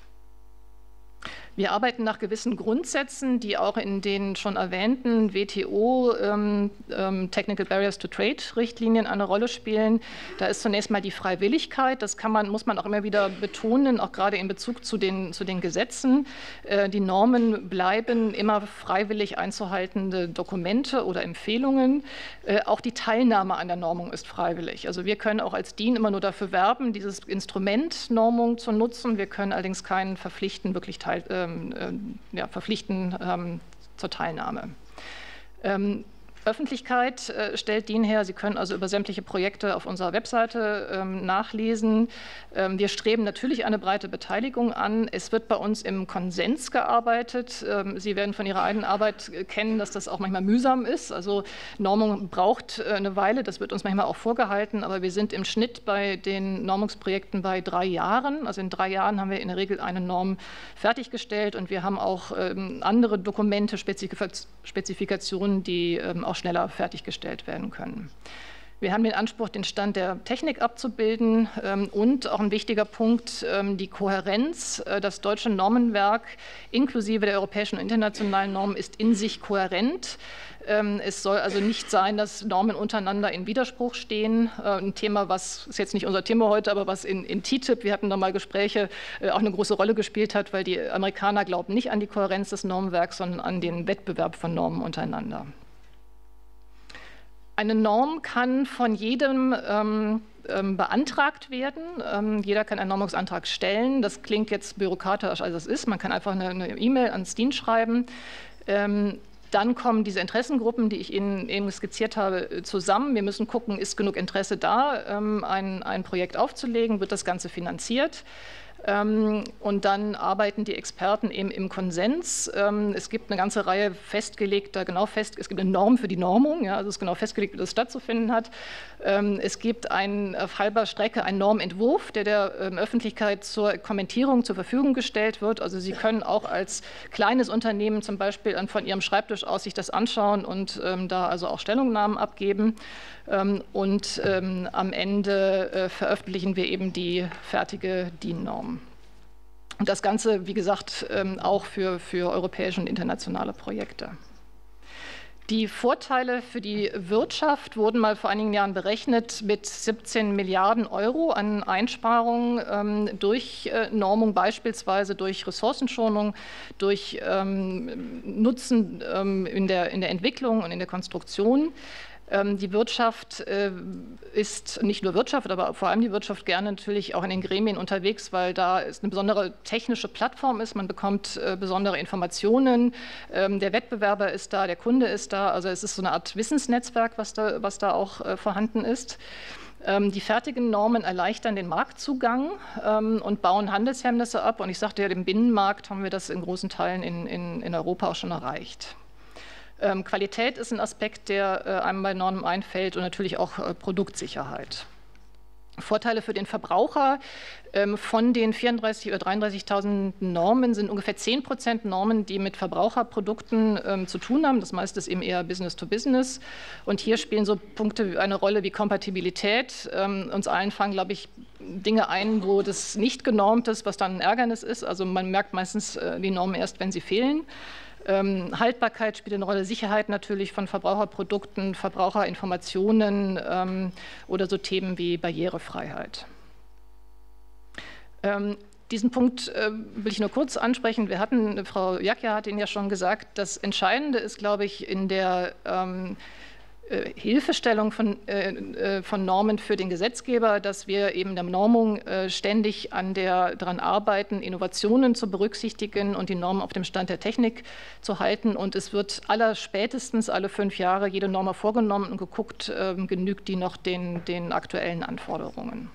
Wir arbeiten nach gewissen Grundsätzen, die auch in den schon erwähnten W T O ähm, ähm, Technical Barriers to Trade Richtlinien eine Rolle spielen. Da ist zunächst mal die Freiwilligkeit. Das kann man, muss man auch immer wieder betonen, auch gerade in Bezug zu den, zu den Gesetzen. Äh, die Normen bleiben immer freiwillig einzuhaltende Dokumente oder Empfehlungen. Äh, auch die Teilnahme an der Normung ist freiwillig. Also wir können auch als D I N immer nur dafür werben, dieses Instrument Normung zu nutzen. Wir können allerdings keinen verpflichten, wirklich teil, äh, Ja, verpflichten ähm, zur Teilnahme. Ähm, Öffentlichkeit äh, stellt D I N her. Sie können also über sämtliche Projekte auf unserer Webseite ähm, nachlesen. Ähm, wir streben natürlich eine breite Beteiligung an. Es wird bei uns im Konsens gearbeitet. Ähm, Sie werden von Ihrer eigenen Arbeit kennen, dass das auch manchmal mühsam ist. Also Normung braucht äh, eine Weile, das wird uns manchmal auch vorgehalten, aber wir sind im Schnitt bei den Normungsprojekten bei drei Jahren. Also in drei Jahren haben wir in der Regel eine Norm fertiggestellt und wir haben auch ähm, andere Dokumente, Spezifikationen, die ähm, auch schneller fertiggestellt werden können. Wir haben den Anspruch, den Stand der Technik abzubilden ähm, und auch ein wichtiger Punkt, ähm, die Kohärenz. Äh, das deutsche Normenwerk inklusive der europäischen und internationalen Normen ist in sich kohärent. Ähm, es soll also nicht sein, dass Normen untereinander in Widerspruch stehen. Äh, ein Thema, was ist jetzt nicht unser Thema heute, aber was in, in T T I P, wir hatten da mal Gespräche, äh, auch eine große Rolle gespielt hat, weil die Amerikaner glauben nicht an die Kohärenz des Normenwerks, sondern an den Wettbewerb von Normen untereinander. Eine Norm kann von jedem ähm, ähm, beantragt werden. Ähm, jeder kann einen Normungsantrag stellen. Das klingt jetzt bürokratisch, als es ist. Man kann einfach eine E-Mail ans D I N schreiben. Ähm, Dann kommen diese Interessengruppen, die ich Ihnen eben skizziert habe, zusammen. Wir müssen gucken, ist genug Interesse da, ähm, ein, ein Projekt aufzulegen, wird das Ganze finanziert. Und dann arbeiten die Experten eben im Konsens. Es gibt eine ganze Reihe festgelegter, genau fest, es gibt eine Norm für die Normung, ja, also es ist genau festgelegt, wie das stattzufinden hat. Es gibt einen, auf halber Strecke einen Normentwurf, der der Öffentlichkeit zur Kommentierung zur Verfügung gestellt wird. Also Sie können auch als kleines Unternehmen zum Beispiel von Ihrem Schreibtisch aus sich das anschauen und ähm, da also auch Stellungnahmen abgeben. Ähm, und ähm, am Ende äh, veröffentlichen wir eben die fertige D I N-Norm. Und das Ganze, wie gesagt, ähm, auch für, für europäische und internationale Projekte. Die Vorteile für die Wirtschaft wurden mal vor einigen Jahren berechnet mit siebzehn Milliarden Euro an Einsparungen ähm, durch äh, Normung, beispielsweise durch Ressourcenschonung, durch ähm, Nutzen ähm, in der, in der Entwicklung und in der Konstruktion. Die Wirtschaft ist nicht nur Wirtschaft, aber vor allem die Wirtschaft gerne natürlich auch in den Gremien unterwegs, weil da es eine besondere technische Plattform ist. Man bekommt besondere Informationen. Der Wettbewerber ist da, der Kunde ist da. Also es ist so eine Art Wissensnetzwerk, was da, was da auch vorhanden ist. Die fertigen Normen erleichtern den Marktzugang und bauen Handelshemmnisse ab. Und ich sagte ja, im Binnenmarkt haben wir das in großen Teilen in, in, in Europa auch schon erreicht. Ähm, Qualität ist ein Aspekt, der äh, einem bei Normen einfällt und natürlich auch äh, Produktsicherheit. Vorteile für den Verbraucher. Ähm, von den vierunddreißigtausend oder dreiunddreißigtausend Normen sind ungefähr zehn Prozent Normen, die mit Verbraucherprodukten ähm, zu tun haben. Das meiste ist eben eher Business to Business. Und hier spielen so Punkte eine Rolle wie Kompatibilität. Ähm, uns allen fallen, glaube ich, Dinge ein, wo das nicht genormt ist, was dann ein Ärgernis ist. Also man merkt meistens äh, die Normen erst, wenn sie fehlen. Ähm, Haltbarkeit spielt eine Rolle, Sicherheit natürlich von Verbraucherprodukten, Verbraucherinformationen ähm, oder so Themen wie Barrierefreiheit. Ähm, diesen Punkt äh, will ich nur kurz ansprechen. Wir hatten, Frau Jakja hat Ihnen ja schon gesagt, das Entscheidende ist, glaube ich, in der ähm, Hilfestellung von, äh, von Normen für den Gesetzgeber, dass wir eben der Normung äh, ständig an der, daran arbeiten, Innovationen zu berücksichtigen und die Normen auf dem Stand der Technik zu halten. Und es wird aller spätestens alle fünf Jahre jede Norm vorgenommen und geguckt, äh, genügt die noch den, den aktuellen Anforderungen.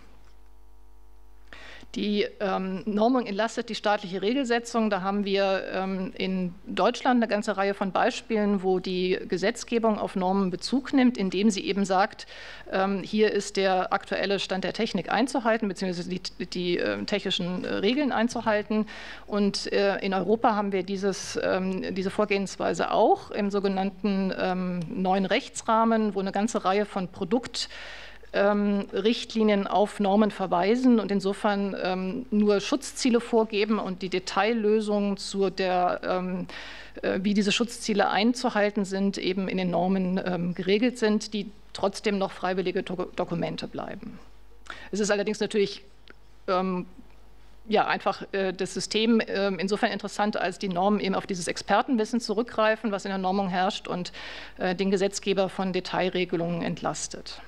Die ähm, Normung entlastet die staatliche Regelsetzung. Da haben wir ähm, in Deutschland eine ganze Reihe von Beispielen, wo die Gesetzgebung auf Normen Bezug nimmt, indem sie eben sagt, ähm, hier ist der aktuelle Stand der Technik einzuhalten, beziehungsweise die, die äh, technischen äh, Regeln einzuhalten. Und äh, in Europa haben wir dieses, ähm, diese Vorgehensweise auch im sogenannten ähm, neuen Rechtsrahmen, wo eine ganze Reihe von Produkt Ähm, Richtlinien auf Normen verweisen und insofern ähm, nur Schutzziele vorgeben und die Detaillösungen zu der, ähm, äh, wie diese Schutzziele einzuhalten sind, eben in den Normen ähm, geregelt sind, die trotzdem noch freiwillige Do Dokumente bleiben. Es ist allerdings natürlich ähm, ja, einfach äh, das System äh, insofern interessant, als die Normen eben auf dieses Expertenwissen zurückgreifen, was in der Normung herrscht und äh, den Gesetzgeber von Detailregelungen entlastet.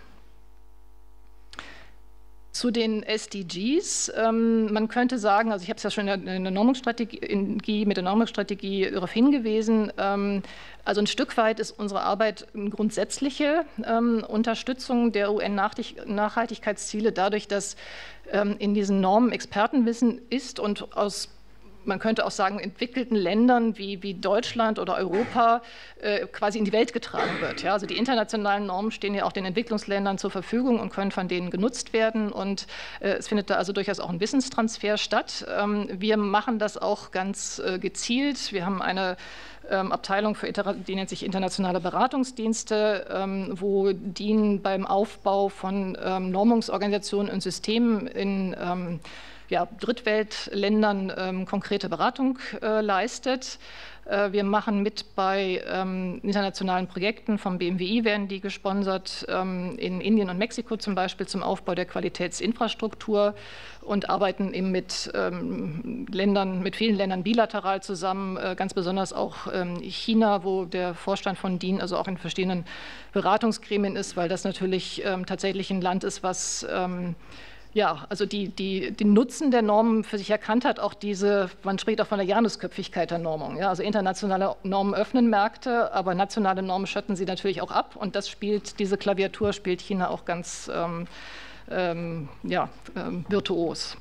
Zu den S D Gs. Ähm, man könnte sagen, also ich habe es ja schon in der Normungsstrategie, mit der Normungsstrategie darauf hingewiesen, ähm, also ein Stück weit ist unsere Arbeit eine grundsätzliche ähm, Unterstützung der U N-Nachhaltigkeitsziele dadurch, dass ähm, in diesen Normen Expertenwissen ist und aus man könnte auch sagen, entwickelten Ländern wie, wie Deutschland oder Europa äh, quasi in die Welt getragen wird. Ja? Also die internationalen Normen stehen ja auch den Entwicklungsländern zur Verfügung und können von denen genutzt werden. Und äh, es findet da also durchaus auch ein Wissenstransfer statt. Ähm, wir machen das auch ganz äh, gezielt. Wir haben eine ähm, Abteilung, für, die nennt sich internationale Beratungsdienste, ähm, wo D I N beim Aufbau von ähm, Normungsorganisationen und Systemen in ähm, Ja, Drittweltländern ähm, konkrete Beratung äh, leistet. Äh, wir machen mit bei ähm, internationalen Projekten, vom B M W I werden die gesponsert, ähm, in Indien und Mexiko zum Beispiel zum Aufbau der Qualitätsinfrastruktur und arbeiten eben mit ähm, Ländern, mit vielen Ländern bilateral zusammen, äh, ganz besonders auch ähm, China, wo der Vorstand von D I N also auch in verschiedenen Beratungsgremien ist, weil das natürlich ähm, tatsächlich ein Land ist, was ähm, ja, also die, die, den Nutzen der Normen für sich erkannt hat, auch diese, man spricht auch von der Janusköpfigkeit der Normung. Ja, also internationale Normen öffnen Märkte, aber nationale Normen schötten sie natürlich auch ab. Und das spielt, diese Klaviatur spielt China auch ganz ähm, ähm, ja, ähm, virtuos.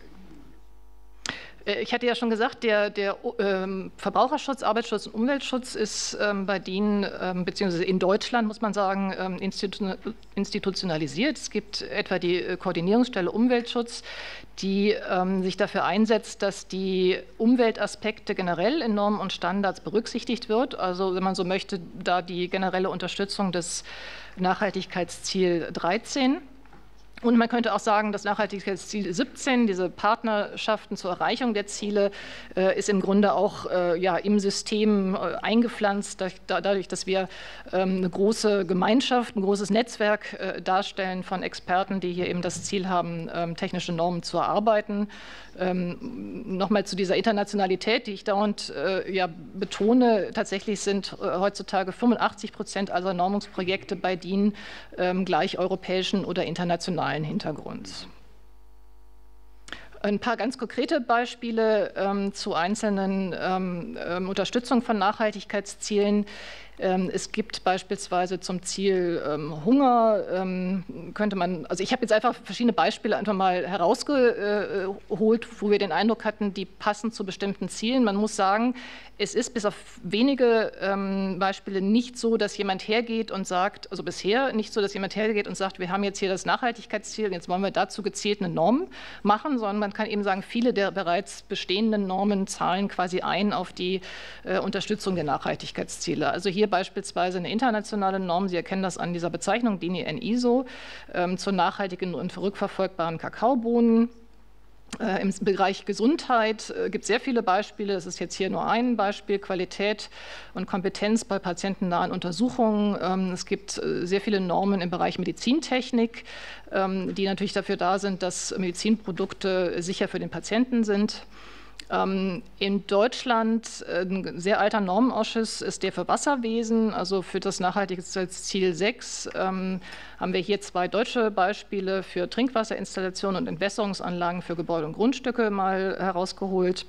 Ich hatte ja schon gesagt, der, der ähm, Verbraucherschutz, Arbeitsschutz und Umweltschutz ist ähm, bei D I N, ähm, beziehungsweise in Deutschland, muss man sagen, ähm, institu institutionalisiert. Es gibt etwa die äh, Koordinierungsstelle Umweltschutz, die ähm, sich dafür einsetzt, dass die Umweltaspekte generell in Normen und Standards berücksichtigt wird. Also, wenn man so möchte, da die generelle Unterstützung des Nachhaltigkeitsziel dreizehn. Und man könnte auch sagen, das Nachhaltigkeitsziel siebzehn, diese Partnerschaften zur Erreichung der Ziele, äh, ist im Grunde auch äh, ja, im System äh, eingepflanzt, dadurch, dadurch, dass wir ähm, eine große Gemeinschaft, ein großes Netzwerk äh, darstellen von Experten, die hier eben das Ziel haben, ähm, technische Normen zu erarbeiten. Ähm, Nochmal zu dieser Internationalität, die ich dauernd äh, ja, betone. Tatsächlich sind äh, heutzutage fünfundachtzig Prozent aller Normungsprojekte bei D I N ähm, gleich europäischen oder internationalen Hintergrunds. Ein paar ganz konkrete Beispiele ähm, zu einzelnen ähm, ähm, Unterstützung von Nachhaltigkeitszielen. Ähm, es gibt beispielsweise zum Ziel ähm, Hunger, ähm, könnte man, also ich habe jetzt einfach verschiedene Beispiele einfach mal herausgeholt, wo wir den Eindruck hatten, die passen zu bestimmten Zielen. Man muss sagen, es ist bis auf wenige ähm, Beispiele nicht so, dass jemand hergeht und sagt, also bisher nicht so, dass jemand hergeht und sagt, wir haben jetzt hier das Nachhaltigkeitsziel, jetzt wollen wir dazu gezielt eine Norm machen, sondern man kann eben sagen, viele der bereits bestehenden Normen zahlen quasi ein auf die äh, Unterstützung der Nachhaltigkeitsziele. Also hier beispielsweise eine internationale Norm, Sie erkennen das an dieser Bezeichnung, D I N I S O, ähm, zur nachhaltigen und rückverfolgbaren Kakaobohnen. Äh, Im Bereich Gesundheit äh, gibt es sehr viele Beispiele. Das ist jetzt hier nur ein Beispiel, Qualität und Kompetenz bei patientennahen Untersuchungen. Ähm, es gibt äh, sehr viele Normen im Bereich Medizintechnik, ähm, die natürlich dafür da sind, dass Medizinprodukte sicher für den Patienten sind. In Deutschland ein sehr alter Normenausschuss ist der für Wasserwesen, also für das Nachhaltigkeitsziel sechs ähm, haben wir hier zwei deutsche Beispiele für Trinkwasserinstallationen und Entwässerungsanlagen für Gebäude und Grundstücke mal herausgeholt.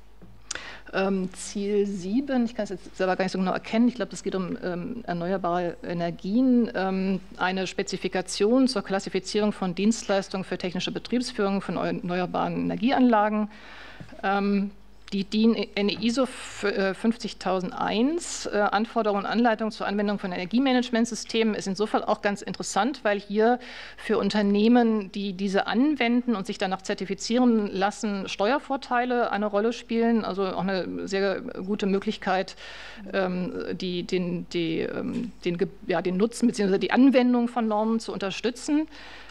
Ähm, Ziel sieben, ich kann es jetzt selber gar nicht so genau erkennen, ich glaube, das geht um ähm, erneuerbare Energien, ähm, eine Spezifikation zur Klassifizierung von Dienstleistungen für technische Betriebsführung von erneuerbaren Energieanlagen. Ähm, Die D I N N I S O fünfzigtausendeins, äh, Anforderungen und Anleitungen zur Anwendung von Energiemanagementsystemen, ist insofern auch ganz interessant, weil hier für Unternehmen, die diese anwenden und sich danach zertifizieren lassen, Steuervorteile eine Rolle spielen. Also auch eine sehr gute Möglichkeit, ähm, die, den, die, ähm, den, ja, den Nutzen bzw. die Anwendung von Normen zu unterstützen.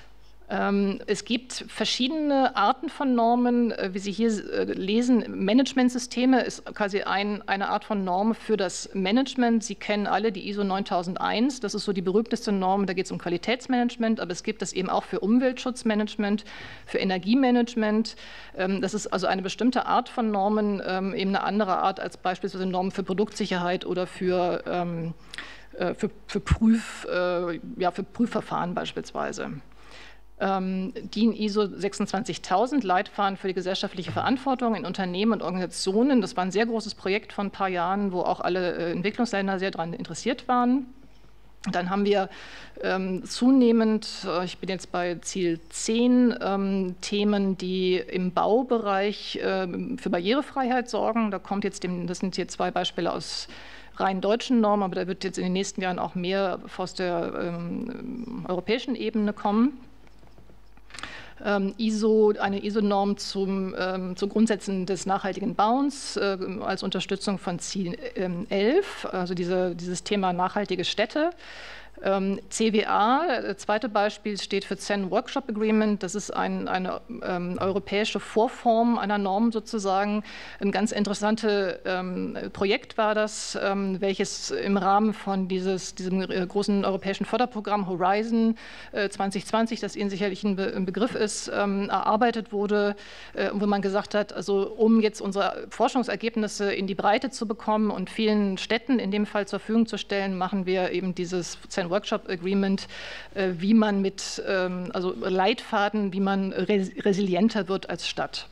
Es gibt verschiedene Arten von Normen, wie Sie hier lesen. Managementsysteme ist quasi ein, eine Art von Norm für das Management. Sie kennen alle die I S O neuntausendeins, das ist so die berühmteste Norm, da geht es um Qualitätsmanagement, aber es gibt das eben auch für Umweltschutzmanagement, für Energiemanagement. Das ist also eine bestimmte Art von Normen, eben eine andere Art als beispielsweise Normen für Produktsicherheit oder für, für, für, Prüf, ja, für Prüfverfahren beispielsweise. Ähm, D I N I S O sechsundzwanzigtausend, Leitfaden für die gesellschaftliche Verantwortung in Unternehmen und Organisationen. Das war ein sehr großes Projekt von ein paar Jahren, wo auch alle äh, Entwicklungsländer sehr daran interessiert waren. Dann haben wir ähm, zunehmend, äh, ich bin jetzt bei Ziel zehn, ähm, Themen, die im Baubereich äh, für Barrierefreiheit sorgen. Da kommt jetzt dem, das sind hier zwei Beispiele aus rein deutschen Normen, aber da wird jetzt in den nächsten Jahren auch mehr aus der ähm, europäischen Ebene kommen. Ähm, I S O, eine I S O-Norm zum, ähm, zu Grundsätzen des nachhaltigen Bauens äh, als Unterstützung von Ziel ähm, elf, also diese, dieses Thema nachhaltige Städte. Ähm, C W A, das zweite Beispiel, steht für C E N Workshop Agreement. Das ist ein, eine ähm, europäische Vorform einer Norm sozusagen. Ein ganz interessantes ähm, Projekt war das, ähm, welches im Rahmen von dieses, diesem äh, großen europäischen Förderprogramm Horizon äh, zwanzig zwanzig, das Ihnen sicherlich ein, Be ein Begriff ist, ähm, erarbeitet wurde, äh, wo man gesagt hat, also um jetzt unsere Forschungsergebnisse in die Breite zu bekommen und vielen Städten in dem Fall zur Verfügung zu stellen, machen wir eben dieses C E N Workshop Agreement, wie man mit, also Leitfaden, wie man resilienter wird als Stadt.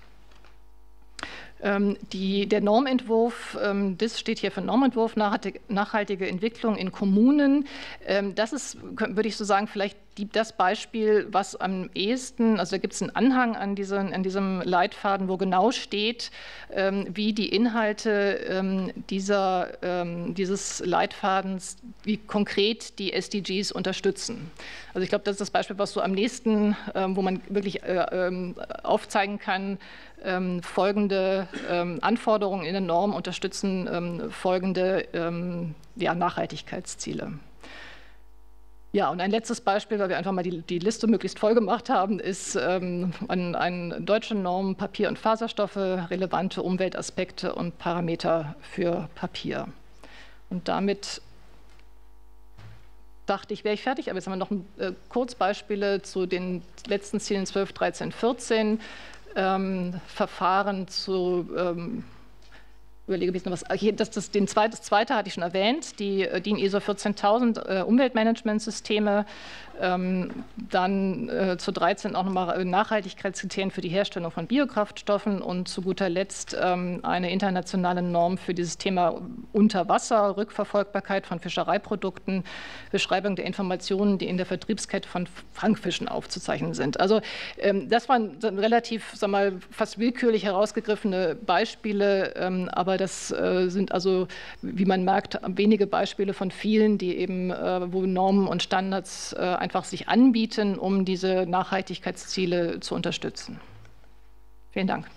Die, der Normentwurf, das steht hier für Normentwurf, nachhaltige Entwicklung in Kommunen. Das ist, würde ich so sagen, vielleicht die, das Beispiel, was am ehesten, also da gibt es einen Anhang an, diesen, an diesem Leitfaden, wo genau steht, wie die Inhalte dieser, dieses Leitfadens, wie konkret die S D Gs unterstützen. Also ich glaube, das ist das Beispiel, was so am nächsten, wo man wirklich aufzeigen kann, Ähm, folgende ähm, Anforderungen in der Norm unterstützen ähm, folgende ähm, ja, Nachhaltigkeitsziele. Ja, und ein letztes Beispiel, weil wir einfach mal die, die Liste möglichst voll gemacht haben, ist ähm, eine ein deutsche Norm Papier- und Faserstoffe, relevante Umweltaspekte und Parameter für Papier. Und damit dachte ich, wäre ich fertig, aber jetzt haben wir noch äh, Kurzbeispiele zu den letzten Zielen zwölf, dreizehn, vierzehn. Ähm, Verfahren zu, ähm, überlege ich noch was, das, das, den zweite, das zweite hatte ich schon erwähnt, die D I N I S O vierzehntausend äh, Umweltmanagementsysteme, ähm, dann äh, zu dreizehn auch nochmal Nachhaltigkeitskriterien für die Herstellung von Biokraftstoffen und zu guter Letzt ähm, eine internationale Norm für dieses Thema Unterwasser, Rückverfolgbarkeit von Fischereiprodukten, Beschreibung der Informationen, die in der Vertriebskette von Fangfischen aufzuzeichnen sind. Also ähm, das waren relativ, sag mal, fast willkürlich herausgegriffene Beispiele, ähm, aber das äh, sind also, wie man merkt, wenige Beispiele von vielen, die eben, äh, wo Normen und Standards äh, einfach sich anbieten, um diese Nachhaltigkeitsziele zu unterstützen. Vielen Dank.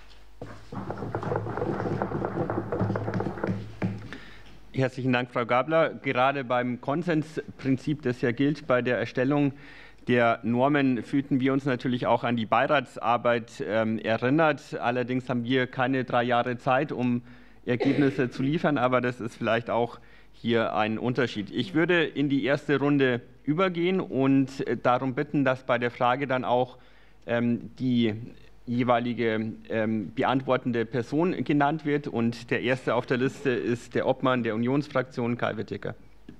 Herzlichen Dank, Frau Gabler. Gerade beim Konsensprinzip, das ja gilt bei der Erstellung der Normen, fühlten wir uns natürlich auch an die Beiratsarbeit ähm, erinnert. Allerdings haben wir keine drei Jahre Zeit, um Ergebnisse zu liefern, aber das ist vielleicht auch hier ein Unterschied. Ich würde in die erste Runde übergehen und darum bitten, dass bei der Frage dann auch ähm, die jeweilige ähm, beantwortende Person genannt wird. Und der erste auf der Liste ist der Obmann der Unionsfraktion, Kai Whittaker.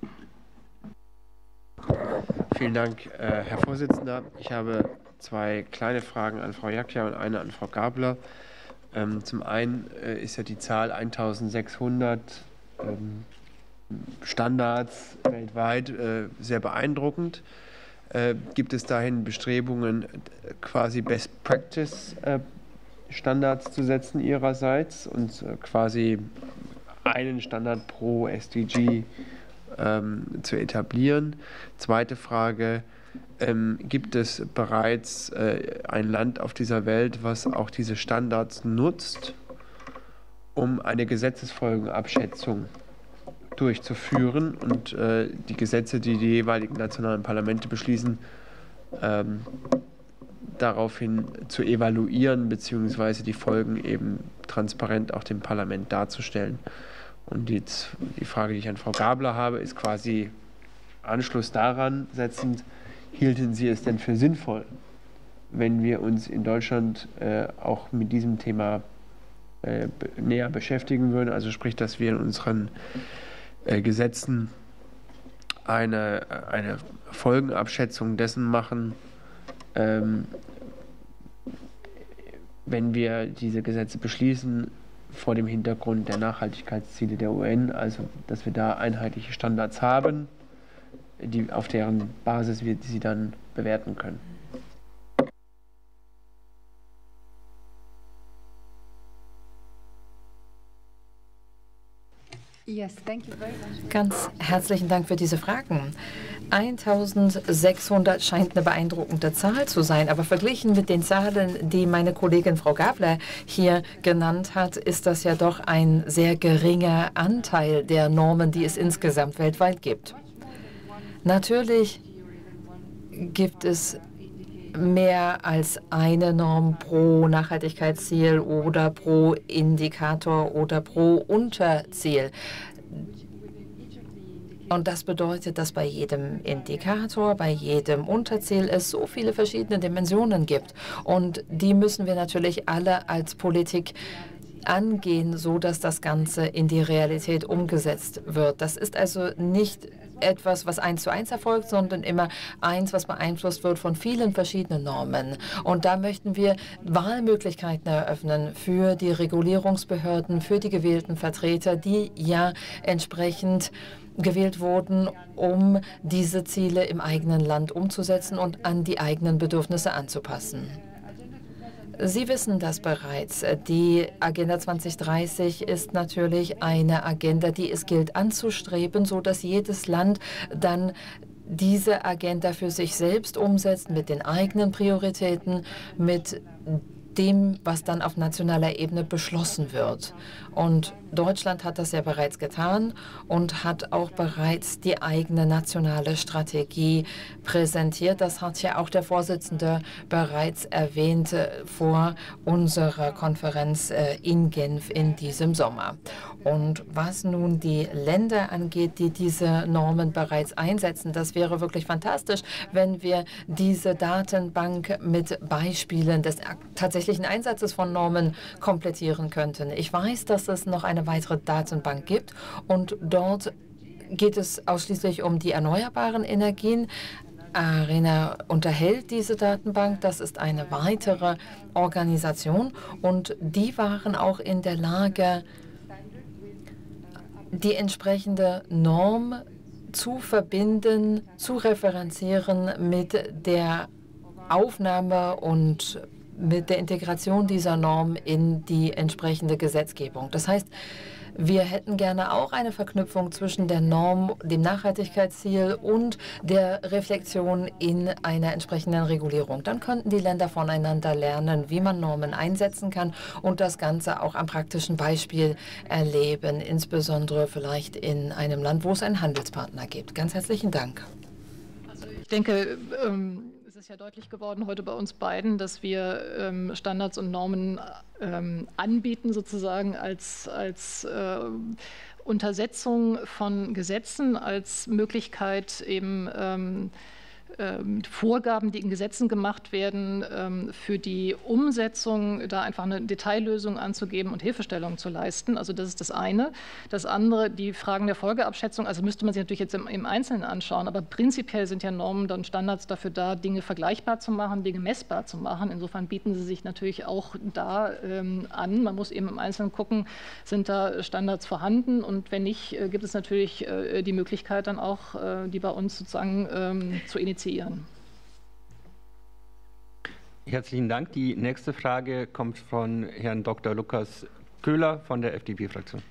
Vielen Dank, äh, Herr Vorsitzender. Ich habe zwei kleine Fragen an Frau Yackia und eine an Frau Gabler. Ähm, zum einen äh, ist ja die Zahl eintausendsechshundert ähm, Standards weltweit äh, sehr beeindruckend. Äh, gibt es dahin Bestrebungen, quasi Best Practice äh, Standards zu setzen ihrerseits und äh, quasi einen Standard pro S D G ähm, zu etablieren? Zweite Frage, ähm, gibt es bereits äh, ein Land auf dieser Welt, was auch diese Standards nutzt, um eine Gesetzesfolgenabschätzung durchzuführen und äh, die Gesetze, die die jeweiligen nationalen Parlamente beschließen, ähm, daraufhin zu evaluieren bzw. die Folgen eben transparent auch dem Parlament darzustellen? Und die, die Frage, die ich an Frau Gabler habe, ist quasi Anschluss daran setzend: Hielten Sie es denn für sinnvoll, wenn wir uns in Deutschland äh, auch mit diesem Thema äh, näher beschäftigen würden? Also sprich, dass wir in unseren äh, Gesetzen eine, eine Folgenabschätzung dessen machen, ähm, wenn wir diese Gesetze beschließen, vor dem Hintergrund der Nachhaltigkeitsziele der U N, also dass wir da einheitliche Standards haben, die, auf deren Basis wir sie dann bewerten können. Ganz herzlichen Dank für diese Fragen. eintausendsechshundert scheint eine beeindruckende Zahl zu sein, aber verglichen mit den Zahlen, die meine Kollegin Frau Gabler hier genannt hat, ist das ja doch ein sehr geringer Anteil der Normen, die es insgesamt weltweit gibt. Natürlich gibt es mehr als eine Norm pro Nachhaltigkeitsziel oder pro Indikator oder pro Unterziel. Und das bedeutet, dass bei jedem Indikator, bei jedem Unterziel es so viele verschiedene Dimensionen gibt. Und die müssen wir natürlich alle als Politik angehen, so dass das Ganze in die Realität umgesetzt wird. Das ist also nicht etwas, was eins zu eins erfolgt, sondern immer eins, was beeinflusst wird von vielen verschiedenen Normen. Und da möchten wir Wahlmöglichkeiten eröffnen für die Regulierungsbehörden, für die gewählten Vertreter, die ja entsprechend gewählt wurden, um diese Ziele im eigenen Land umzusetzen und an die eigenen Bedürfnisse anzupassen. Sie wissen das bereits. Die Agenda zwanzig dreißig ist natürlich eine Agenda, die es gilt anzustreben, sodass jedes Land dann diese Agenda für sich selbst umsetzt, mit den eigenen Prioritäten, mit dem, was dann auf nationaler Ebene beschlossen wird. Und Deutschland hat das ja bereits getan und hat auch bereits die eigene nationale Strategie präsentiert. Das hat ja auch der Vorsitzende bereits erwähnt vor unserer Konferenz in Genf in diesem Sommer. Und was nun die Länder angeht, die diese Normen bereits einsetzen, das wäre wirklich fantastisch, wenn wir diese Datenbank mit Beispielen des tatsächlichen Einsatzes von Normen komplettieren könnten. Ich weiß, dass es noch eine weitere Datenbank gibt und dort geht es ausschließlich um die erneuerbaren Energien. ARENA unterhält diese Datenbank. Das ist eine weitere Organisation und die waren auch in der Lage, die entsprechende Norm zu verbinden, zu referenzieren mit der Aufnahme und mit der Integration dieser Norm in die entsprechende Gesetzgebung. Das heißt, wir hätten gerne auch eine Verknüpfung zwischen der Norm, dem Nachhaltigkeitsziel und der Reflexion in einer entsprechenden Regulierung. Dann könnten die Länder voneinander lernen, wie man Normen einsetzen kann und das Ganze auch am praktischen Beispiel erleben, insbesondere vielleicht in einem Land, wo es einen Handelspartner gibt. Ganz herzlichen Dank. Also ich denke, ähm Es ist ja deutlich geworden heute bei uns beiden, dass wir ähm, Standards und Normen ähm, anbieten, sozusagen als, als äh, Untersetzung von Gesetzen, als Möglichkeit eben ähm, Vorgaben, die in Gesetzen gemacht werden, für die Umsetzung da einfach eine Detaillösung anzugeben und Hilfestellung zu leisten. Also das ist das eine. Das andere, die Fragen der Folgeabschätzung, also müsste man sich natürlich jetzt im, im Einzelnen anschauen, aber prinzipiell sind ja Normen und Standards dafür da, Dinge vergleichbar zu machen, Dinge messbar zu machen. Insofern bieten sie sich natürlich auch da ähm, an. Man muss eben im Einzelnen gucken, sind da Standards vorhanden, und wenn nicht, äh, gibt es natürlich äh, die Möglichkeit dann auch, äh, die bei uns sozusagen ähm, zu initiieren. Herzlichen Dank. Die nächste Frage kommt von Herrn Doktor Lukas Köhler von der F D P-Fraktion.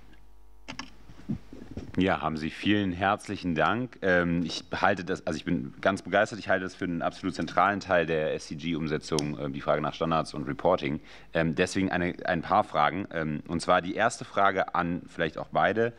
Ja, haben Sie vielen herzlichen Dank. Ich halte das, also ich bin ganz begeistert, ich halte das für einen absolut zentralen Teil der S D G-Umsetzung, die Frage nach Standards und Reporting. Deswegen eine, ein paar Fragen. Und zwar die erste Frage an vielleicht auch beide.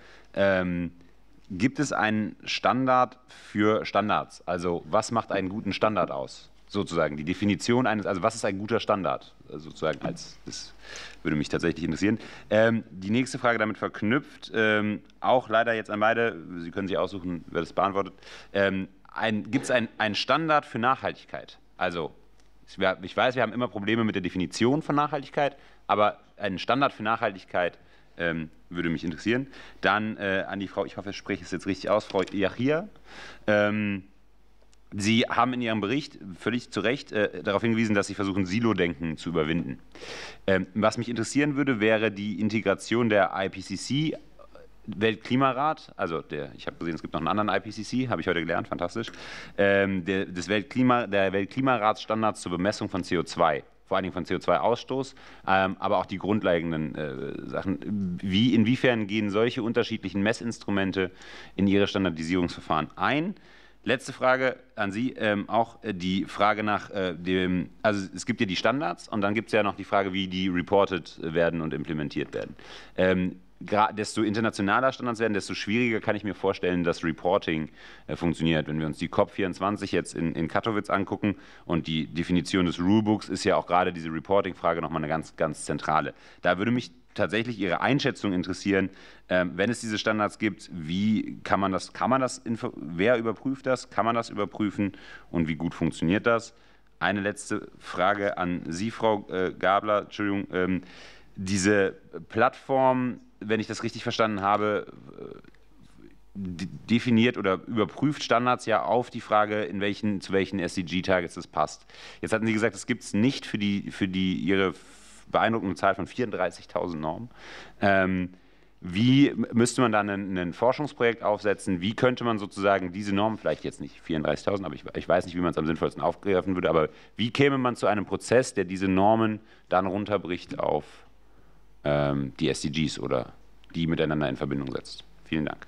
Gibt es einen Standard für Standards? Also was macht einen guten Standard aus? Sozusagen die Definition eines, also was ist ein guter Standard? Sozusagen als, das würde mich tatsächlich interessieren. Ähm, die nächste Frage damit verknüpft, ähm, auch leider jetzt an beide, Sie können sich aussuchen, wer das beantwortet. Ähm, gibt es einen Standard für Nachhaltigkeit? Also ich weiß, wir haben immer Probleme mit der Definition von Nachhaltigkeit, aber einen Standard für Nachhaltigkeit Ähm, würde mich interessieren. Dann äh, an die Frau, ich hoffe, ich spreche es jetzt richtig aus, Frau Yahia. Ähm, Sie haben in Ihrem Bericht völlig zu Recht äh, darauf hingewiesen, dass Sie versuchen, Silo-Denken zu überwinden. Ähm, was mich interessieren würde, wäre die Integration der I P C C, Weltklimarat, also der, ich habe gesehen, es gibt noch einen anderen I P C C, habe ich heute gelernt, fantastisch, ähm, der, des Weltklima, der Weltklimaratsstandards zur Bemessung von C O zwei. Vor allen Dingen von C O zwei Ausstoß, ähm, aber auch die grundlegenden äh, Sachen. Wie, inwiefern gehen solche unterschiedlichen Messinstrumente in Ihre Standardisierungsverfahren ein? Letzte Frage an Sie, ähm, auch die Frage nach äh, dem, also es gibt ja die Standards und dann gibt es ja noch die Frage, wie die reported werden und implementiert werden. Ähm, Desto internationaler Standards werden, desto schwieriger kann ich mir vorstellen, dass Reporting äh, funktioniert. Wenn wir uns die COP vierundzwanzig jetzt in, in Katowice angucken und die Definition des Rulebooks ist ja auch gerade diese Reporting-Frage nochmal eine ganz, ganz zentrale. Da würde mich tatsächlich Ihre Einschätzung interessieren, ähm, wenn es diese Standards gibt, wie kann man das, kann man das, wer überprüft das, kann man das überprüfen und wie gut funktioniert das? Eine letzte Frage an Sie, Frau äh, Gabler, Entschuldigung, ähm, diese Plattform, wenn ich das richtig verstanden habe, definiert oder überprüft Standards ja auf die Frage, in welchen, zu welchen S D G-Targets das passt. Jetzt hatten Sie gesagt, es gibt es nicht für, die, für die, Ihre beeindruckende Zahl von vierunddreißigtausend Normen. Ähm, wie müsste man dann ein, ein Forschungsprojekt aufsetzen? Wie könnte man sozusagen diese Normen, vielleicht jetzt nicht vierunddreißigtausend, aber ich, ich weiß nicht, wie man es am sinnvollsten aufgreifen würde, aber wie käme man zu einem Prozess, der diese Normen dann runterbricht auf ähm, die S D Gs oder die miteinander in Verbindung setzt? Vielen Dank.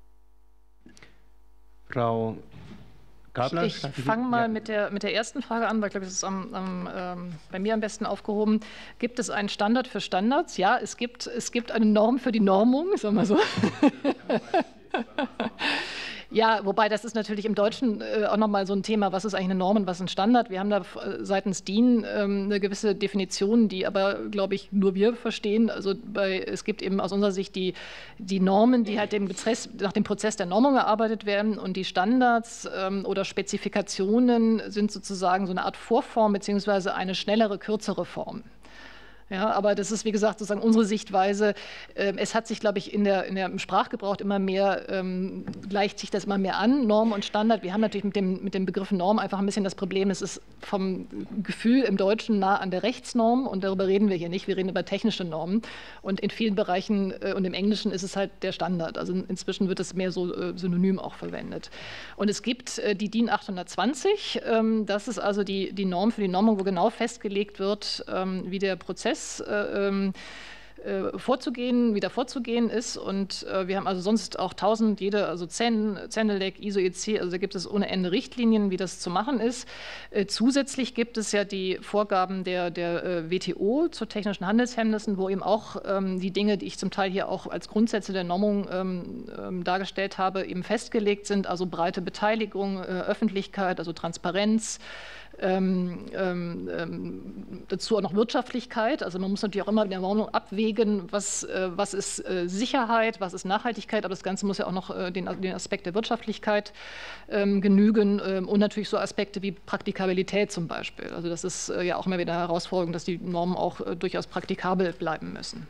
Frau Gabler? Ich, ich fange mal ja. mit, der, mit der ersten Frage an, weil ich glaube, das ist am, am, ähm, bei mir am besten aufgehoben. Gibt es einen Standard für Standards? Ja, es gibt, es gibt eine Norm für die Normung, sagen wir so. Ja, wobei das ist natürlich im Deutschen äh, auch nochmal so ein Thema, was ist eigentlich eine Norm und was ist ein Standard? Wir haben da äh, seitens D I N ähm, eine gewisse Definition, die aber, glaube ich, nur wir verstehen. Also bei, es gibt eben aus unserer Sicht die, die Normen, die halt dem Prozess, nach dem Prozess der Normung erarbeitet werden, und die Standards ähm, oder Spezifikationen sind sozusagen so eine Art Vorform beziehungsweise eine schnellere, kürzere Form. Ja, aber das ist, wie gesagt, sozusagen unsere Sichtweise. Es hat sich, glaube ich, in der, in der, im Sprachgebrauch immer mehr, ähm, gleicht sich das immer mehr an, Norm und Standard. Wir haben natürlich mit dem, mit dem Begriff Norm einfach ein bisschen das Problem, es ist vom Gefühl im Deutschen nah an der Rechtsnorm, und darüber reden wir hier nicht. Wir reden über technische Normen, und in vielen Bereichen äh, und im Englischen ist es halt der Standard. Also inzwischen wird es mehr so äh, synonym auch verwendet. Und es gibt äh, die D I N achthundertzwanzig, ähm, das ist also die, die Norm für die Normung, wo genau festgelegt wird, ähm, wie der Prozess Äh, äh, vorzugehen, wieder vorzugehen ist. Und äh, wir haben also sonst auch tausend, jede, also C E N, Zenelec, I S O E C, also da gibt es ohne Ende Richtlinien, wie das zu machen ist. Äh, zusätzlich gibt es ja die Vorgaben der, der äh, W T O zu technischen Handelshemmnissen, wo eben auch ähm, die Dinge, die ich zum Teil hier auch als Grundsätze der Normung ähm, ähm, dargestellt habe, eben festgelegt sind, also breite Beteiligung, äh, Öffentlichkeit, also Transparenz, Ähm, ähm, dazu auch noch Wirtschaftlichkeit. Also man muss natürlich auch immer in der Normung abwägen, was, äh, was ist äh, Sicherheit, was ist Nachhaltigkeit, aber das Ganze muss ja auch noch äh, den, den Aspekt der Wirtschaftlichkeit ähm, genügen ähm, und natürlich so Aspekte wie Praktikabilität zum Beispiel. Also das ist äh, ja auch immer wieder eine Herausforderung, dass die Normen auch äh, durchaus praktikabel bleiben müssen.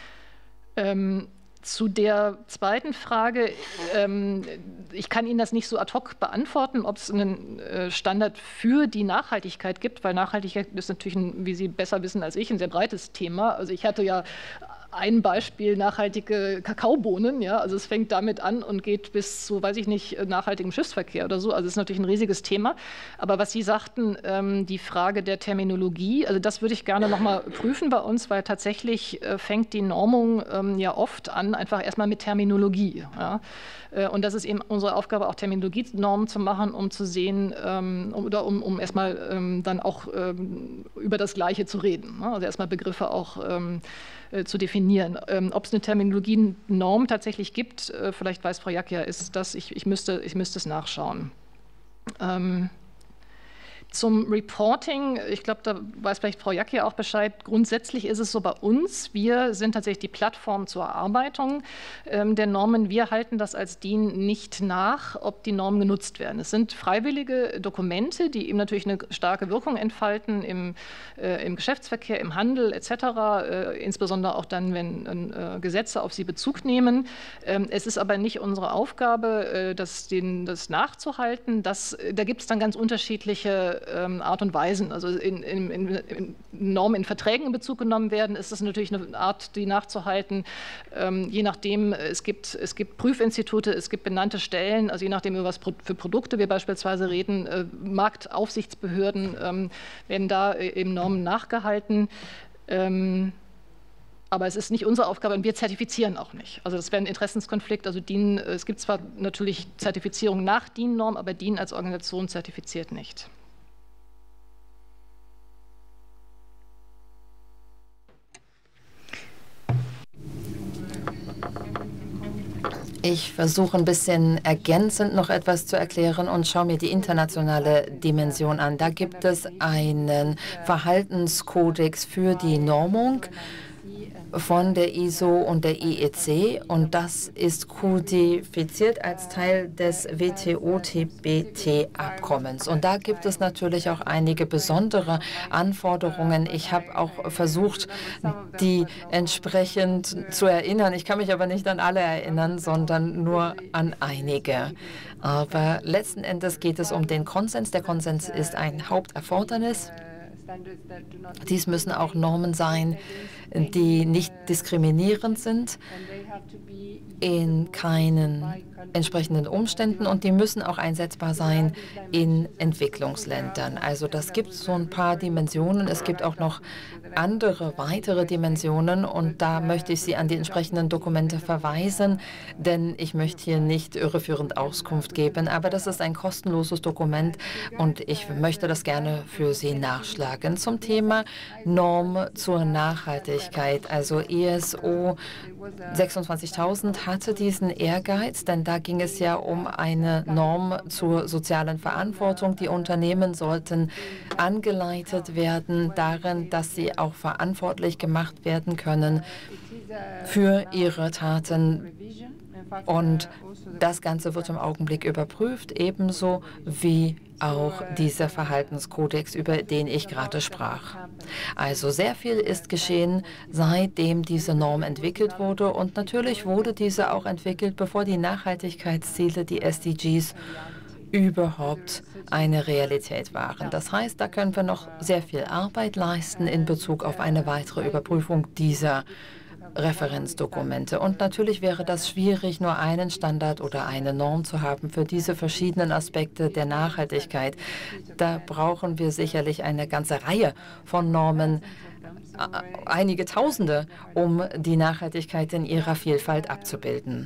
Ähm, Zu der zweiten Frage, ähm, ich kann Ihnen das nicht so ad hoc beantworten, ob es einen äh, Standard für die Nachhaltigkeit gibt, weil Nachhaltigkeit ist natürlich, ein, wie Sie besser wissen als ich, ein sehr breites Thema. Also ich hatte ja ein Beispiel nachhaltige Kakaobohnen, ja, also es fängt damit an und geht bis zu, weiß ich nicht, nachhaltigem Schiffsverkehr oder so. Also es ist natürlich ein riesiges Thema. Aber was Sie sagten, ähm, die Frage der Terminologie, also das würde ich gerne noch mal prüfen bei uns, weil tatsächlich äh, fängt die Normung ähm, ja oft an, einfach erstmal mit Terminologie. Ja. Äh, und das ist eben unsere Aufgabe, auch Terminologienormen zu machen, um zu sehen, ähm, oder um, um erstmal ähm, dann auch ähm, über das Gleiche zu reden. Ne? Also erstmal Begriffe auch ähm, zu definieren. Ähm, ob es eine Terminologienorm tatsächlich gibt, äh, vielleicht weiß Frau Jackia, ist das, ich, ich, müsste, ich müsste es nachschauen. Ähm, Zum Reporting, ich glaube, da weiß vielleicht Frau Jackia auch Bescheid. Grundsätzlich ist es so bei uns, wir sind tatsächlich die Plattform zur Erarbeitung ähm, der Normen. Wir halten das als D I N nicht nach, ob die Normen genutzt werden. Es sind freiwillige Dokumente, die eben natürlich eine starke Wirkung entfalten im, äh, im Geschäftsverkehr, im Handel et cetera, äh, insbesondere auch dann, wenn äh, Gesetze auf sie Bezug nehmen. Ähm, es ist aber nicht unsere Aufgabe, äh, das, den, das nachzuhalten. Das, da gibt es dann ganz unterschiedliche Art und Weisen. Also in, in, in Normen in Verträgen in Bezug genommen werden, ist das natürlich eine Art, die nachzuhalten. Ähm, je nachdem, es gibt, es gibt Prüfinstitute, es gibt benannte Stellen, also je nachdem, über was für Produkte wir beispielsweise reden, äh, Marktaufsichtsbehörden ähm, werden da eben Normen nachgehalten. Ähm, Aber es ist nicht unsere Aufgabe und wir zertifizieren auch nicht. Also das wäre ein Interessenskonflikt. Also D I N, es gibt zwar natürlich Zertifizierung nach D I N-Norm, aber D I N als Organisation zertifiziert nicht. Ich versuche ein bisschen ergänzend noch etwas zu erklären und schaue mir die internationale Dimension an. Da gibt es einen Verhaltenskodex für die Normung von der I S O und der I E C und das ist kodifiziert als Teil des W T O-T B T-Abkommens. Und da gibt es natürlich auch einige besondere Anforderungen. Ich habe auch versucht, die entsprechend zu erinnern. Ich kann mich aber nicht an alle erinnern, sondern nur an einige. Aber letzten Endes geht es um den Konsens. Der Konsens ist ein Haupterfordernis. Dies müssen auch Normen sein, die nicht diskriminierend sind, in keinen entsprechenden Umständen und die müssen auch einsetzbar sein in Entwicklungsländern. Also das gibt so ein paar Dimensionen. Es gibt auch noch andere weitere Dimensionen und da möchte ich Sie an die entsprechenden Dokumente verweisen, denn ich möchte hier nicht irreführend Auskunft geben, aber das ist ein kostenloses Dokument und ich möchte das gerne für Sie nachschlagen. Zum Thema Norm zur Nachhaltigkeit, also I S O sechsundzwanzigtausend hatte diesen Ehrgeiz, denn da ging es ja um eine Norm zur sozialen Verantwortung. Die Unternehmen sollten angeleitet werden darin, dass sie auch verantwortlich gemacht werden können für ihre Taten. Und das Ganze wird im Augenblick überprüft, ebenso wie auch dieser Verhaltenskodex, über den ich gerade sprach. Also sehr viel ist geschehen, seitdem diese Norm entwickelt wurde. Und natürlich wurde diese auch entwickelt, bevor die Nachhaltigkeitsziele, die S D Gs, überhaupt eine Realität waren. Das heißt, da können wir noch sehr viel Arbeit leisten in Bezug auf eine weitere Überprüfung dieser Referenzdokumente. Und natürlich wäre das schwierig, nur einen Standard oder eine Norm zu haben für diese verschiedenen Aspekte der Nachhaltigkeit. Da brauchen wir sicherlich eine ganze Reihe von Normen, einige Tausende, um die Nachhaltigkeit in ihrer Vielfalt abzubilden.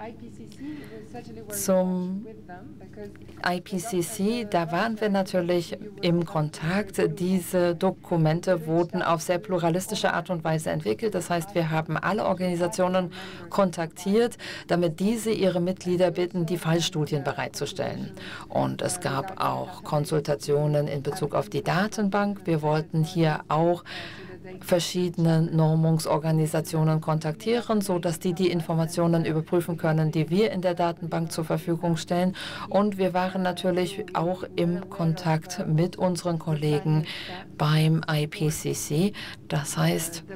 Zum I P C C, da waren wir natürlich im Kontakt. Diese Dokumente wurden auf sehr pluralistische Art und Weise entwickelt. Das heißt, wir haben alle Organisationen kontaktiert, damit diese ihre Mitglieder bitten, die Fallstudien bereitzustellen. Und es gab auch Konsultationen in Bezug auf die Datenbank. Wir wollten hier auch verschiedene Normungsorganisationen kontaktieren, sodass die die Informationen überprüfen können, die wir in der Datenbank zur Verfügung stellen. Und wir waren natürlich auch im Kontakt mit unseren Kollegen beim I P C C. Das heißt,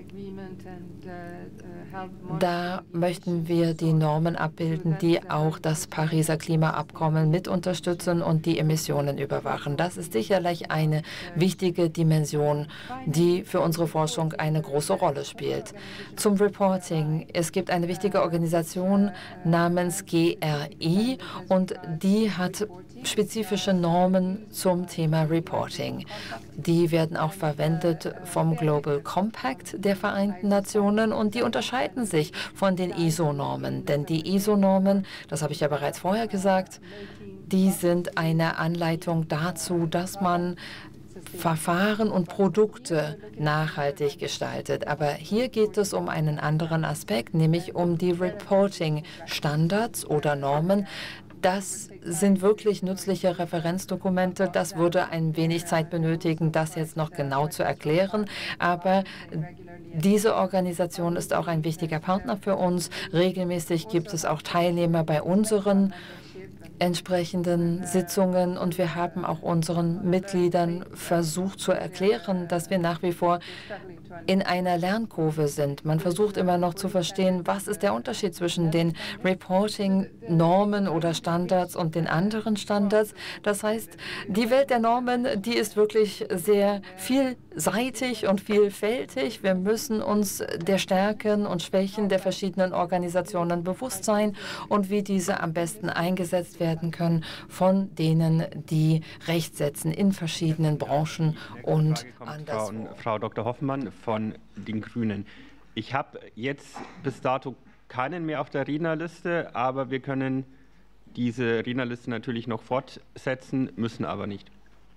da möchten wir die Normen abbilden, die auch das Pariser Klimaabkommen mit unterstützen und die Emissionen überwachen. Das ist sicherlich eine wichtige Dimension, die für unsere Forschung eine große Rolle spielt. Zum Reporting. Es gibt eine wichtige Organisation namens G R I und die hat spezifische Normen zum Thema Reporting. Die werden auch verwendet vom Global Compact der Vereinten Nationen und die unterscheiden sich von den I S O-Normen. Denn die I S O-Normen, das habe ich ja bereits vorher gesagt, die sind eine Anleitung dazu, dass man Verfahren und Produkte nachhaltig gestaltet. Aber hier geht es um einen anderen Aspekt, nämlich um die Reporting-Standards oder Normen. Das sind wirklich nützliche Referenzdokumente. Das würde ein wenig Zeit benötigen, das jetzt noch genau zu erklären. Aber diese Organisation ist auch ein wichtiger Partner für uns. Regelmäßig gibt es auch Teilnehmer bei unseren entsprechenden Sitzungen und wir haben auch unseren Mitgliedern versucht zu erklären, dass wir nach wie vor in einer Lernkurve sind. Man versucht immer noch zu verstehen, was ist der Unterschied zwischen den Reporting-Normen oder Standards und den anderen Standards. Das heißt, die Welt der Normen, die ist wirklich sehr vielseitig und vielfältig. Wir müssen uns der Stärken und Schwächen der verschiedenen Organisationen bewusst sein und wie diese am besten eingesetzt werden können von denen, die Recht setzen in verschiedenen Branchen und anderswo. Frau, Frau Doktor Hoffmann von den Grünen. Ich habe jetzt bis dato keinen mehr auf der Rednerliste, aber wir können diese Rednerliste natürlich noch fortsetzen, müssen aber nicht.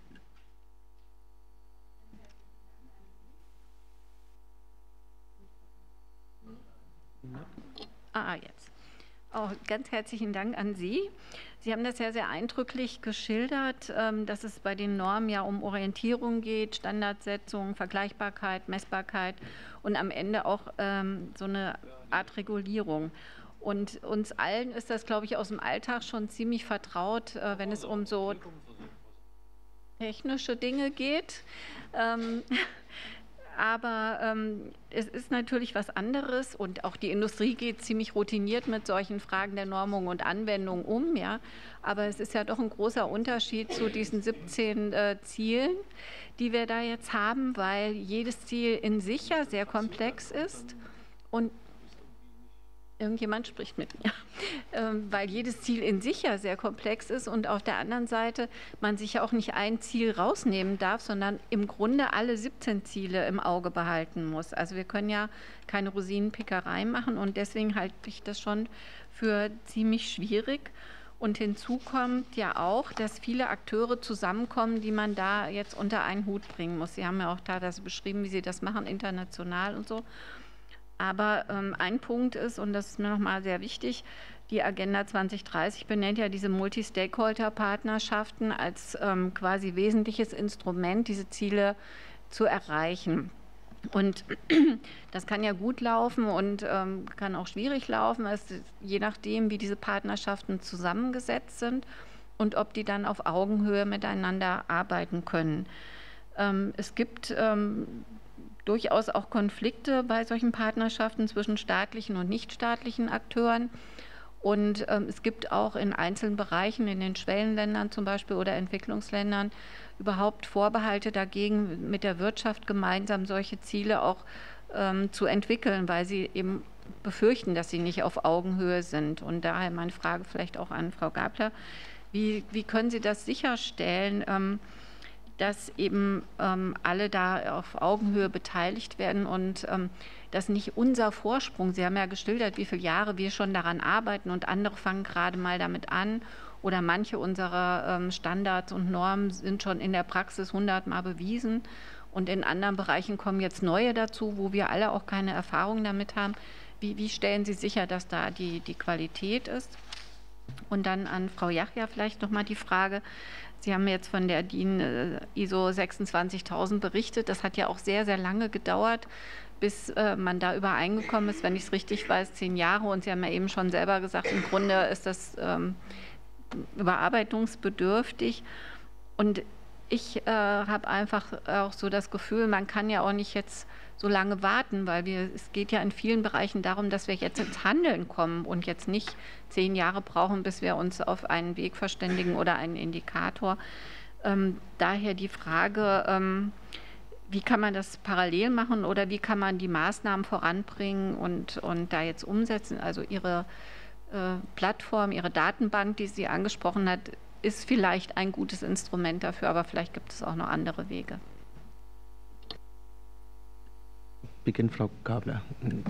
Ah, jetzt. Auch ganz herzlichen Dank an Sie. Sie haben das ja sehr eindrücklich geschildert, dass es bei den Normen ja um Orientierung geht, Standardsetzung, Vergleichbarkeit, Messbarkeit und am Ende auch so eine Art Regulierung. Und uns allen ist das, glaube ich, aus dem Alltag schon ziemlich vertraut, wenn es um so technische Dinge geht. Aber ähm, es ist natürlich was anderes und auch die Industrie geht ziemlich routiniert mit solchen Fragen der Normung und Anwendung um. Ja? Aber es ist ja doch ein großer Unterschied zu diesen siebzehn äh, Zielen, die wir da jetzt haben, weil jedes Ziel in sich ja sehr komplex ist und irgendjemand spricht mit mir, ähm, weil jedes Ziel in sich ja sehr komplex ist und auf der anderen Seite man sich ja auch nicht ein Ziel rausnehmen darf, sondern im Grunde alle siebzehn Ziele im Auge behalten muss. Also wir können ja keine Rosinenpickerei machen und deswegen halte ich das schon für ziemlich schwierig. Und hinzu kommt ja auch, dass viele Akteure zusammenkommen, die man da jetzt unter einen Hut bringen muss. Sie haben ja auch da das beschrieben, wie Sie das machen, international und so. Aber ähm, ein Punkt ist, und das ist mir nochmal sehr wichtig, die Agenda zwanzig dreißig benennt ja diese Multi-Stakeholder-Partnerschaften als ähm, quasi wesentliches Instrument, diese Ziele zu erreichen. Und das kann ja gut laufen und ähm, kann auch schwierig laufen, es, je nachdem, wie diese Partnerschaften zusammengesetzt sind und ob die dann auf Augenhöhe miteinander arbeiten können. Ähm, es gibt ähm, durchaus auch Konflikte bei solchen Partnerschaften zwischen staatlichen und nichtstaatlichen Akteuren. Und ähm, es gibt auch in einzelnen Bereichen, in den Schwellenländern zum Beispiel oder Entwicklungsländern, überhaupt Vorbehalte dagegen, mit der Wirtschaft gemeinsam solche Ziele auch ähm, zu entwickeln, weil sie eben befürchten, dass sie nicht auf Augenhöhe sind. Und daher meine Frage vielleicht auch an Frau Gabler, wie, wie können Sie das sicherstellen, ähm, dass eben ähm, alle da auf Augenhöhe beteiligt werden und ähm, dass nicht unser Vorsprung, Sie haben ja geschildert, wie viele Jahre wir schon daran arbeiten und andere fangen gerade mal damit an oder manche unserer ähm, Standards und Normen sind schon in der Praxis hundertmal bewiesen und in anderen Bereichen kommen jetzt neue dazu, wo wir alle auch keine Erfahrung damit haben. Wie, wie stellen Sie sicher, dass da die, die Qualität ist? Und dann an Frau Yahya vielleicht noch mal die Frage, Sie haben jetzt von der D I N äh, I S O sechsundzwanzigtausend berichtet. Das hat ja auch sehr, sehr lange gedauert, bis äh, man da übereingekommen ist, wenn ich es richtig weiß, zehn Jahre. Und Sie haben ja eben schon selber gesagt, im Grunde ist das ähm, überarbeitungsbedürftig. Und ich äh, habe einfach auch so das Gefühl, man kann ja auch nicht jetzt so lange warten, weil wir, es geht ja in vielen Bereichen darum, dass wir jetzt ins Handeln kommen und jetzt nicht zehn Jahre brauchen, bis wir uns auf einen Weg verständigen oder einen Indikator. Ähm, daher die Frage, ähm, wie kann man das parallel machen oder wie kann man die Maßnahmen voranbringen und, und da jetzt umsetzen? Also Ihre äh, Plattform, Ihre Datenbank, die Sie angesprochen hat, ist vielleicht ein gutes Instrument dafür, aber vielleicht gibt es auch noch andere Wege. Beginnt Frau Gabler.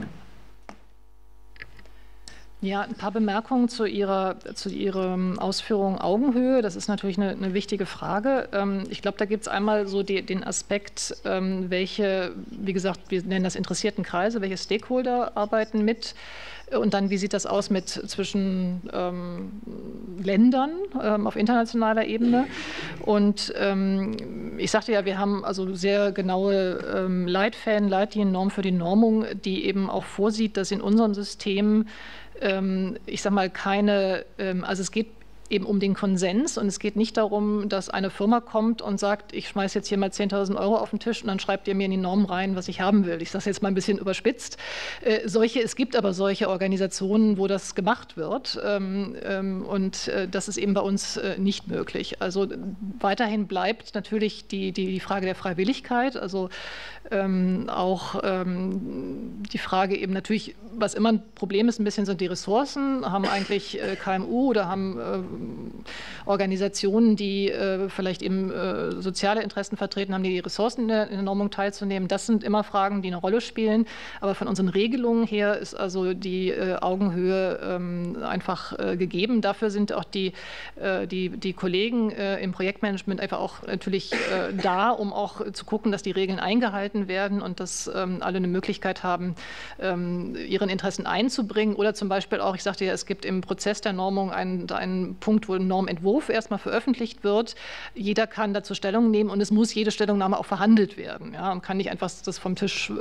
Ja, ein paar Bemerkungen zu Ihrer, zu Ihrer Ausführung Augenhöhe. Das ist natürlich eine, eine wichtige Frage. Ich glaube, da gibt es einmal so die, den Aspekt, welche, wie gesagt, wir nennen das Interessiertenkreise, welche Stakeholder arbeiten mit. Und dann, wie sieht das aus mit zwischen ähm, Ländern ähm, auf internationaler Ebene? Und ähm, ich sagte ja, wir haben also sehr genaue ähm, Leitfäden, Leitlinien, Normen für die Normung, die eben auch vorsieht, dass in unserem System, ähm, ich sage mal, keine, ähm, also es geht eben um den Konsens und es geht nicht darum, dass eine Firma kommt und sagt, ich schmeiße jetzt hier mal zehntausend Euro auf den Tisch und dann schreibt ihr mir in die Normen rein, was ich haben will. Ich sage es jetzt mal ein bisschen überspitzt. Äh, solche, es gibt aber solche Organisationen, wo das gemacht wird ähm, ähm, und äh, das ist eben bei uns äh, nicht möglich. Also weiterhin bleibt natürlich die, die, die Frage der Freiwilligkeit, also ähm, auch ähm, die Frage eben natürlich, was immer ein Problem ist, ein bisschen sind die Ressourcen, haben eigentlich äh, K M U oder haben äh, Organisationen, die äh, vielleicht eben äh, soziale Interessen vertreten haben, die, die Ressourcen in der, in der Normung teilzunehmen. Das sind immer Fragen, die eine Rolle spielen. Aber von unseren Regelungen her ist also die äh, Augenhöhe ähm, einfach äh, gegeben. Dafür sind auch die, äh, die, die Kollegen äh, im Projektmanagement einfach auch natürlich äh, da, um auch zu gucken, dass die Regeln eingehalten werden und dass ähm, alle eine Möglichkeit haben, ähm, ihren Interessen einzubringen. Oder zum Beispiel auch, ich sagte ja, es gibt im Prozess der Normung einen, einen Punkt, wo ein Normentwurf erstmal veröffentlicht wird. Jeder kann dazu Stellung nehmen und es muss jede Stellungnahme auch verhandelt werden. Ja, man kann nicht einfach das vom Tisch äh,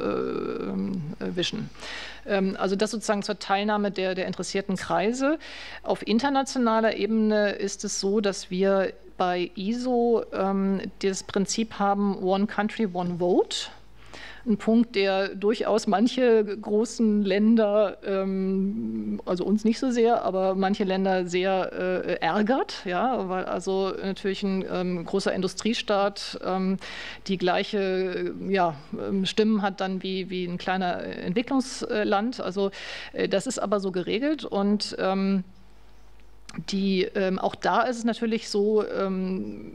wischen. Ähm, also das sozusagen zur Teilnahme der, der interessierten Kreise. Auf internationaler Ebene ist es so, dass wir bei I S O ähm, das Prinzip haben, One Country, One Vote. Ein Punkt, der durchaus manche großen Länder, ähm, also uns nicht so sehr, aber manche Länder sehr äh, ärgert, ja, weil also natürlich ein ähm, großer Industriestaat ähm, die gleiche ja, Stimmen hat dann wie, wie ein kleiner Entwicklungsland. Also äh, das ist aber so geregelt und ähm, die, ähm, auch da ist es natürlich so, ähm,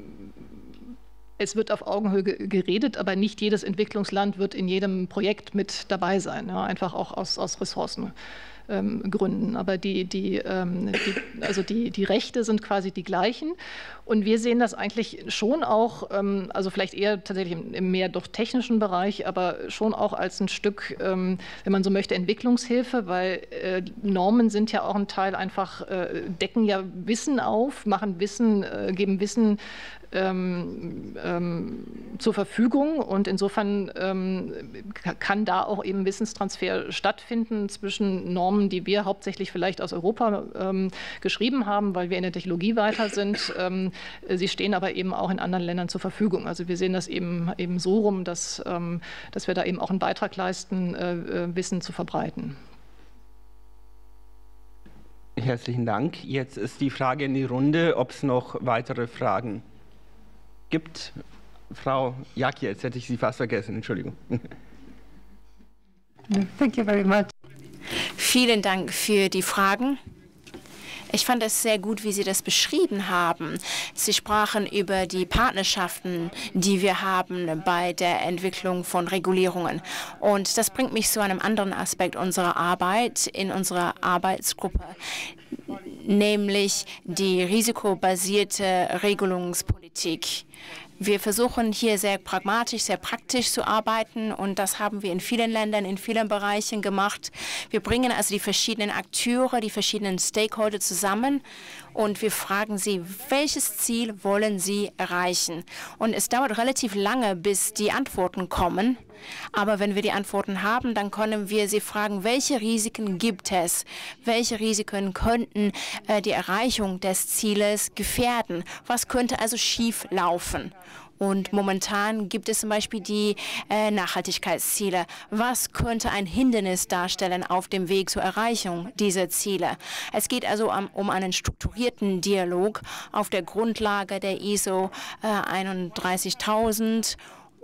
es wird auf Augenhöhe geredet, aber nicht jedes Entwicklungsland wird in jedem Projekt mit dabei sein, ja, einfach auch aus, aus Ressourcengründen. Ähm, aber die, die, ähm, die, also die, die Rechte sind quasi die gleichen. Und wir sehen das eigentlich schon auch, ähm, also vielleicht eher tatsächlich im, im mehr doch technischen Bereich, aber schon auch als ein Stück, ähm, wenn man so möchte, Entwicklungshilfe, weil äh, Normen sind ja auch ein Teil einfach, äh, decken ja Wissen auf, machen Wissen, äh, geben Wissen Ähm, ähm, zur Verfügung und insofern ähm, kann da auch eben Wissenstransfer stattfinden zwischen Normen, die wir hauptsächlich vielleicht aus Europa ähm, geschrieben haben, weil wir in der Technologie weiter sind. Ähm, sie stehen aber eben auch in anderen Ländern zur Verfügung. Also wir sehen das eben, eben so rum, dass, ähm, dass wir da eben auch einen Beitrag leisten, äh, Wissen zu verbreiten. Herzlichen Dank. Jetzt ist die Frage in die Runde, ob es noch weitere Fragen gibt. Frau Yahya, jetzt hätte ich Sie fast vergessen, Entschuldigung. Thank you very much. Vielen Dank für die Fragen. Ich fand es sehr gut, wie Sie das beschrieben haben. Sie sprachen über die Partnerschaften, die wir haben bei der Entwicklung von Regulierungen. Und das bringt mich zu einem anderen Aspekt unserer Arbeit in unserer Arbeitsgruppe, nämlich die risikobasierte Regelungspolitik. Wir versuchen hier sehr pragmatisch, sehr praktisch zu arbeiten und das haben wir in vielen Ländern, in vielen Bereichen gemacht. Wir bringen also die verschiedenen Akteure, die verschiedenen Stakeholder zusammen und wir fragen sie, welches Ziel wollen sie erreichen? Und es dauert relativ lange, bis die Antworten kommen. Aber wenn wir die Antworten haben, dann können wir sie fragen, welche Risiken gibt es? Welche Risiken könnten äh, die Erreichung des Zieles gefährden? Was könnte also schief laufen? Und momentan gibt es zum Beispiel die äh, Nachhaltigkeitsziele. Was könnte ein Hindernis darstellen auf dem Weg zur Erreichung dieser Ziele? Es geht also um, um einen strukturierten Dialog auf der Grundlage der I S O äh, einunddreißigtausend.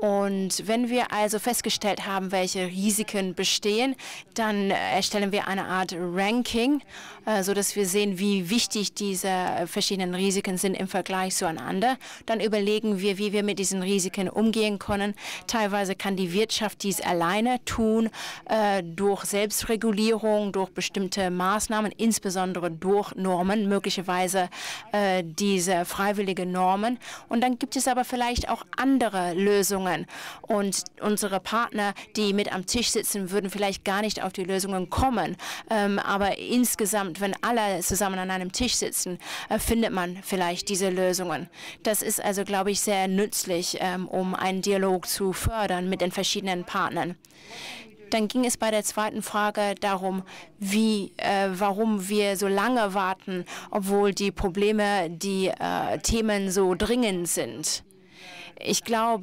Und wenn wir also festgestellt haben, welche Risiken bestehen, dann erstellen wir eine Art Ranking, äh, sodass wir sehen, wie wichtig diese verschiedenen Risiken sind im Vergleich zueinander. Dann überlegen wir, wie wir mit diesen Risiken umgehen können. Teilweise kann die Wirtschaft dies alleine tun, äh, durch Selbstregulierung, durch bestimmte Maßnahmen, insbesondere durch Normen, möglicherweise äh, diese freiwilligen Normen. Und dann gibt es aber vielleicht auch andere Lösungen. Und unsere Partner, die mit am Tisch sitzen, würden vielleicht gar nicht auf die Lösungen kommen. Ähm, aber insgesamt, wenn alle zusammen an einem Tisch sitzen, äh, findet man vielleicht diese Lösungen. Das ist also, glaube ich, sehr nützlich, ähm, um einen Dialog zu fördern mit den verschiedenen Partnern. Dann ging es bei der zweiten Frage darum, wie, äh, warum wir so lange warten, obwohl die Probleme, die äh, Themen so dringend sind. Ich glaube,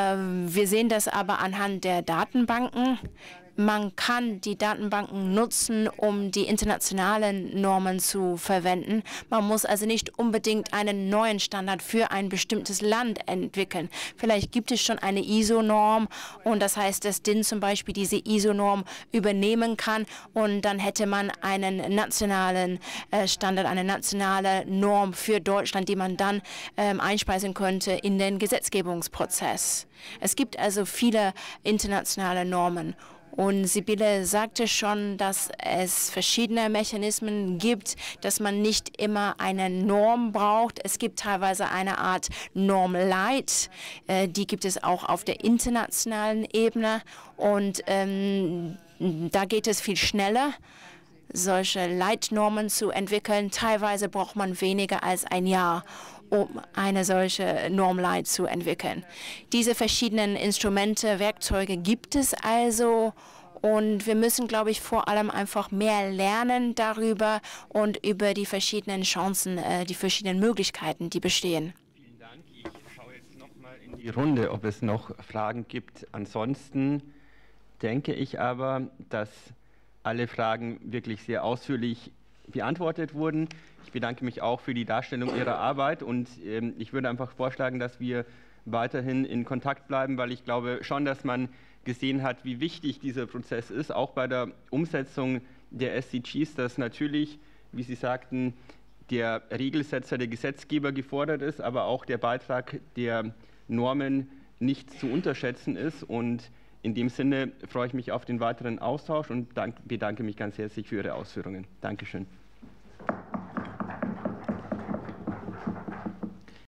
wir sehen das aber anhand der Datenbanken. Man kann die Datenbanken nutzen, um die internationalen Normen zu verwenden. Man muss also nicht unbedingt einen neuen Standard für ein bestimmtes Land entwickeln. Vielleicht gibt es schon eine I S O-Norm und das heißt, dass D I N zum Beispiel diese I S O-Norm übernehmen kann und dann hätte man einen nationalen äh, Standard, eine nationale Norm für Deutschland, die man dann ähm, einspeisen könnte in den Gesetzgebungsprozess. Es gibt also viele internationale Normen. Und Sibylle sagte schon, dass es verschiedene Mechanismen gibt, dass man nicht immer eine Norm braucht. Es gibt teilweise eine Art Norm-Light, äh, die gibt es auch auf der internationalen Ebene. Und ähm, da geht es viel schneller, solche Leitnormen zu entwickeln. Teilweise braucht man weniger als ein Jahr, um eine solche Norm-Light zu entwickeln. Diese verschiedenen Instrumente, Werkzeuge gibt es also und wir müssen, glaube ich, vor allem einfach mehr lernen darüber und über die verschiedenen Chancen, die verschiedenen Möglichkeiten, die bestehen. Vielen Dank. Ich schaue jetzt noch mal in die Runde, ob es noch Fragen gibt. Ansonsten denke ich aber, dass alle Fragen wirklich sehr ausführlich beantwortet wurden. Ich bedanke mich auch für die Darstellung Ihrer Arbeit und ähm, ich würde einfach vorschlagen, dass wir weiterhin in Kontakt bleiben, weil ich glaube schon, dass man gesehen hat, wie wichtig dieser Prozess ist, auch bei der Umsetzung der S D Gs, dass natürlich, wie Sie sagten, der Regelsetzer, der Gesetzgeber gefordert ist, aber auch der Beitrag der Normen nicht zu unterschätzen ist. Und in dem Sinne freue ich mich auf den weiteren Austausch und bedanke mich ganz herzlich für Ihre Ausführungen. Dankeschön.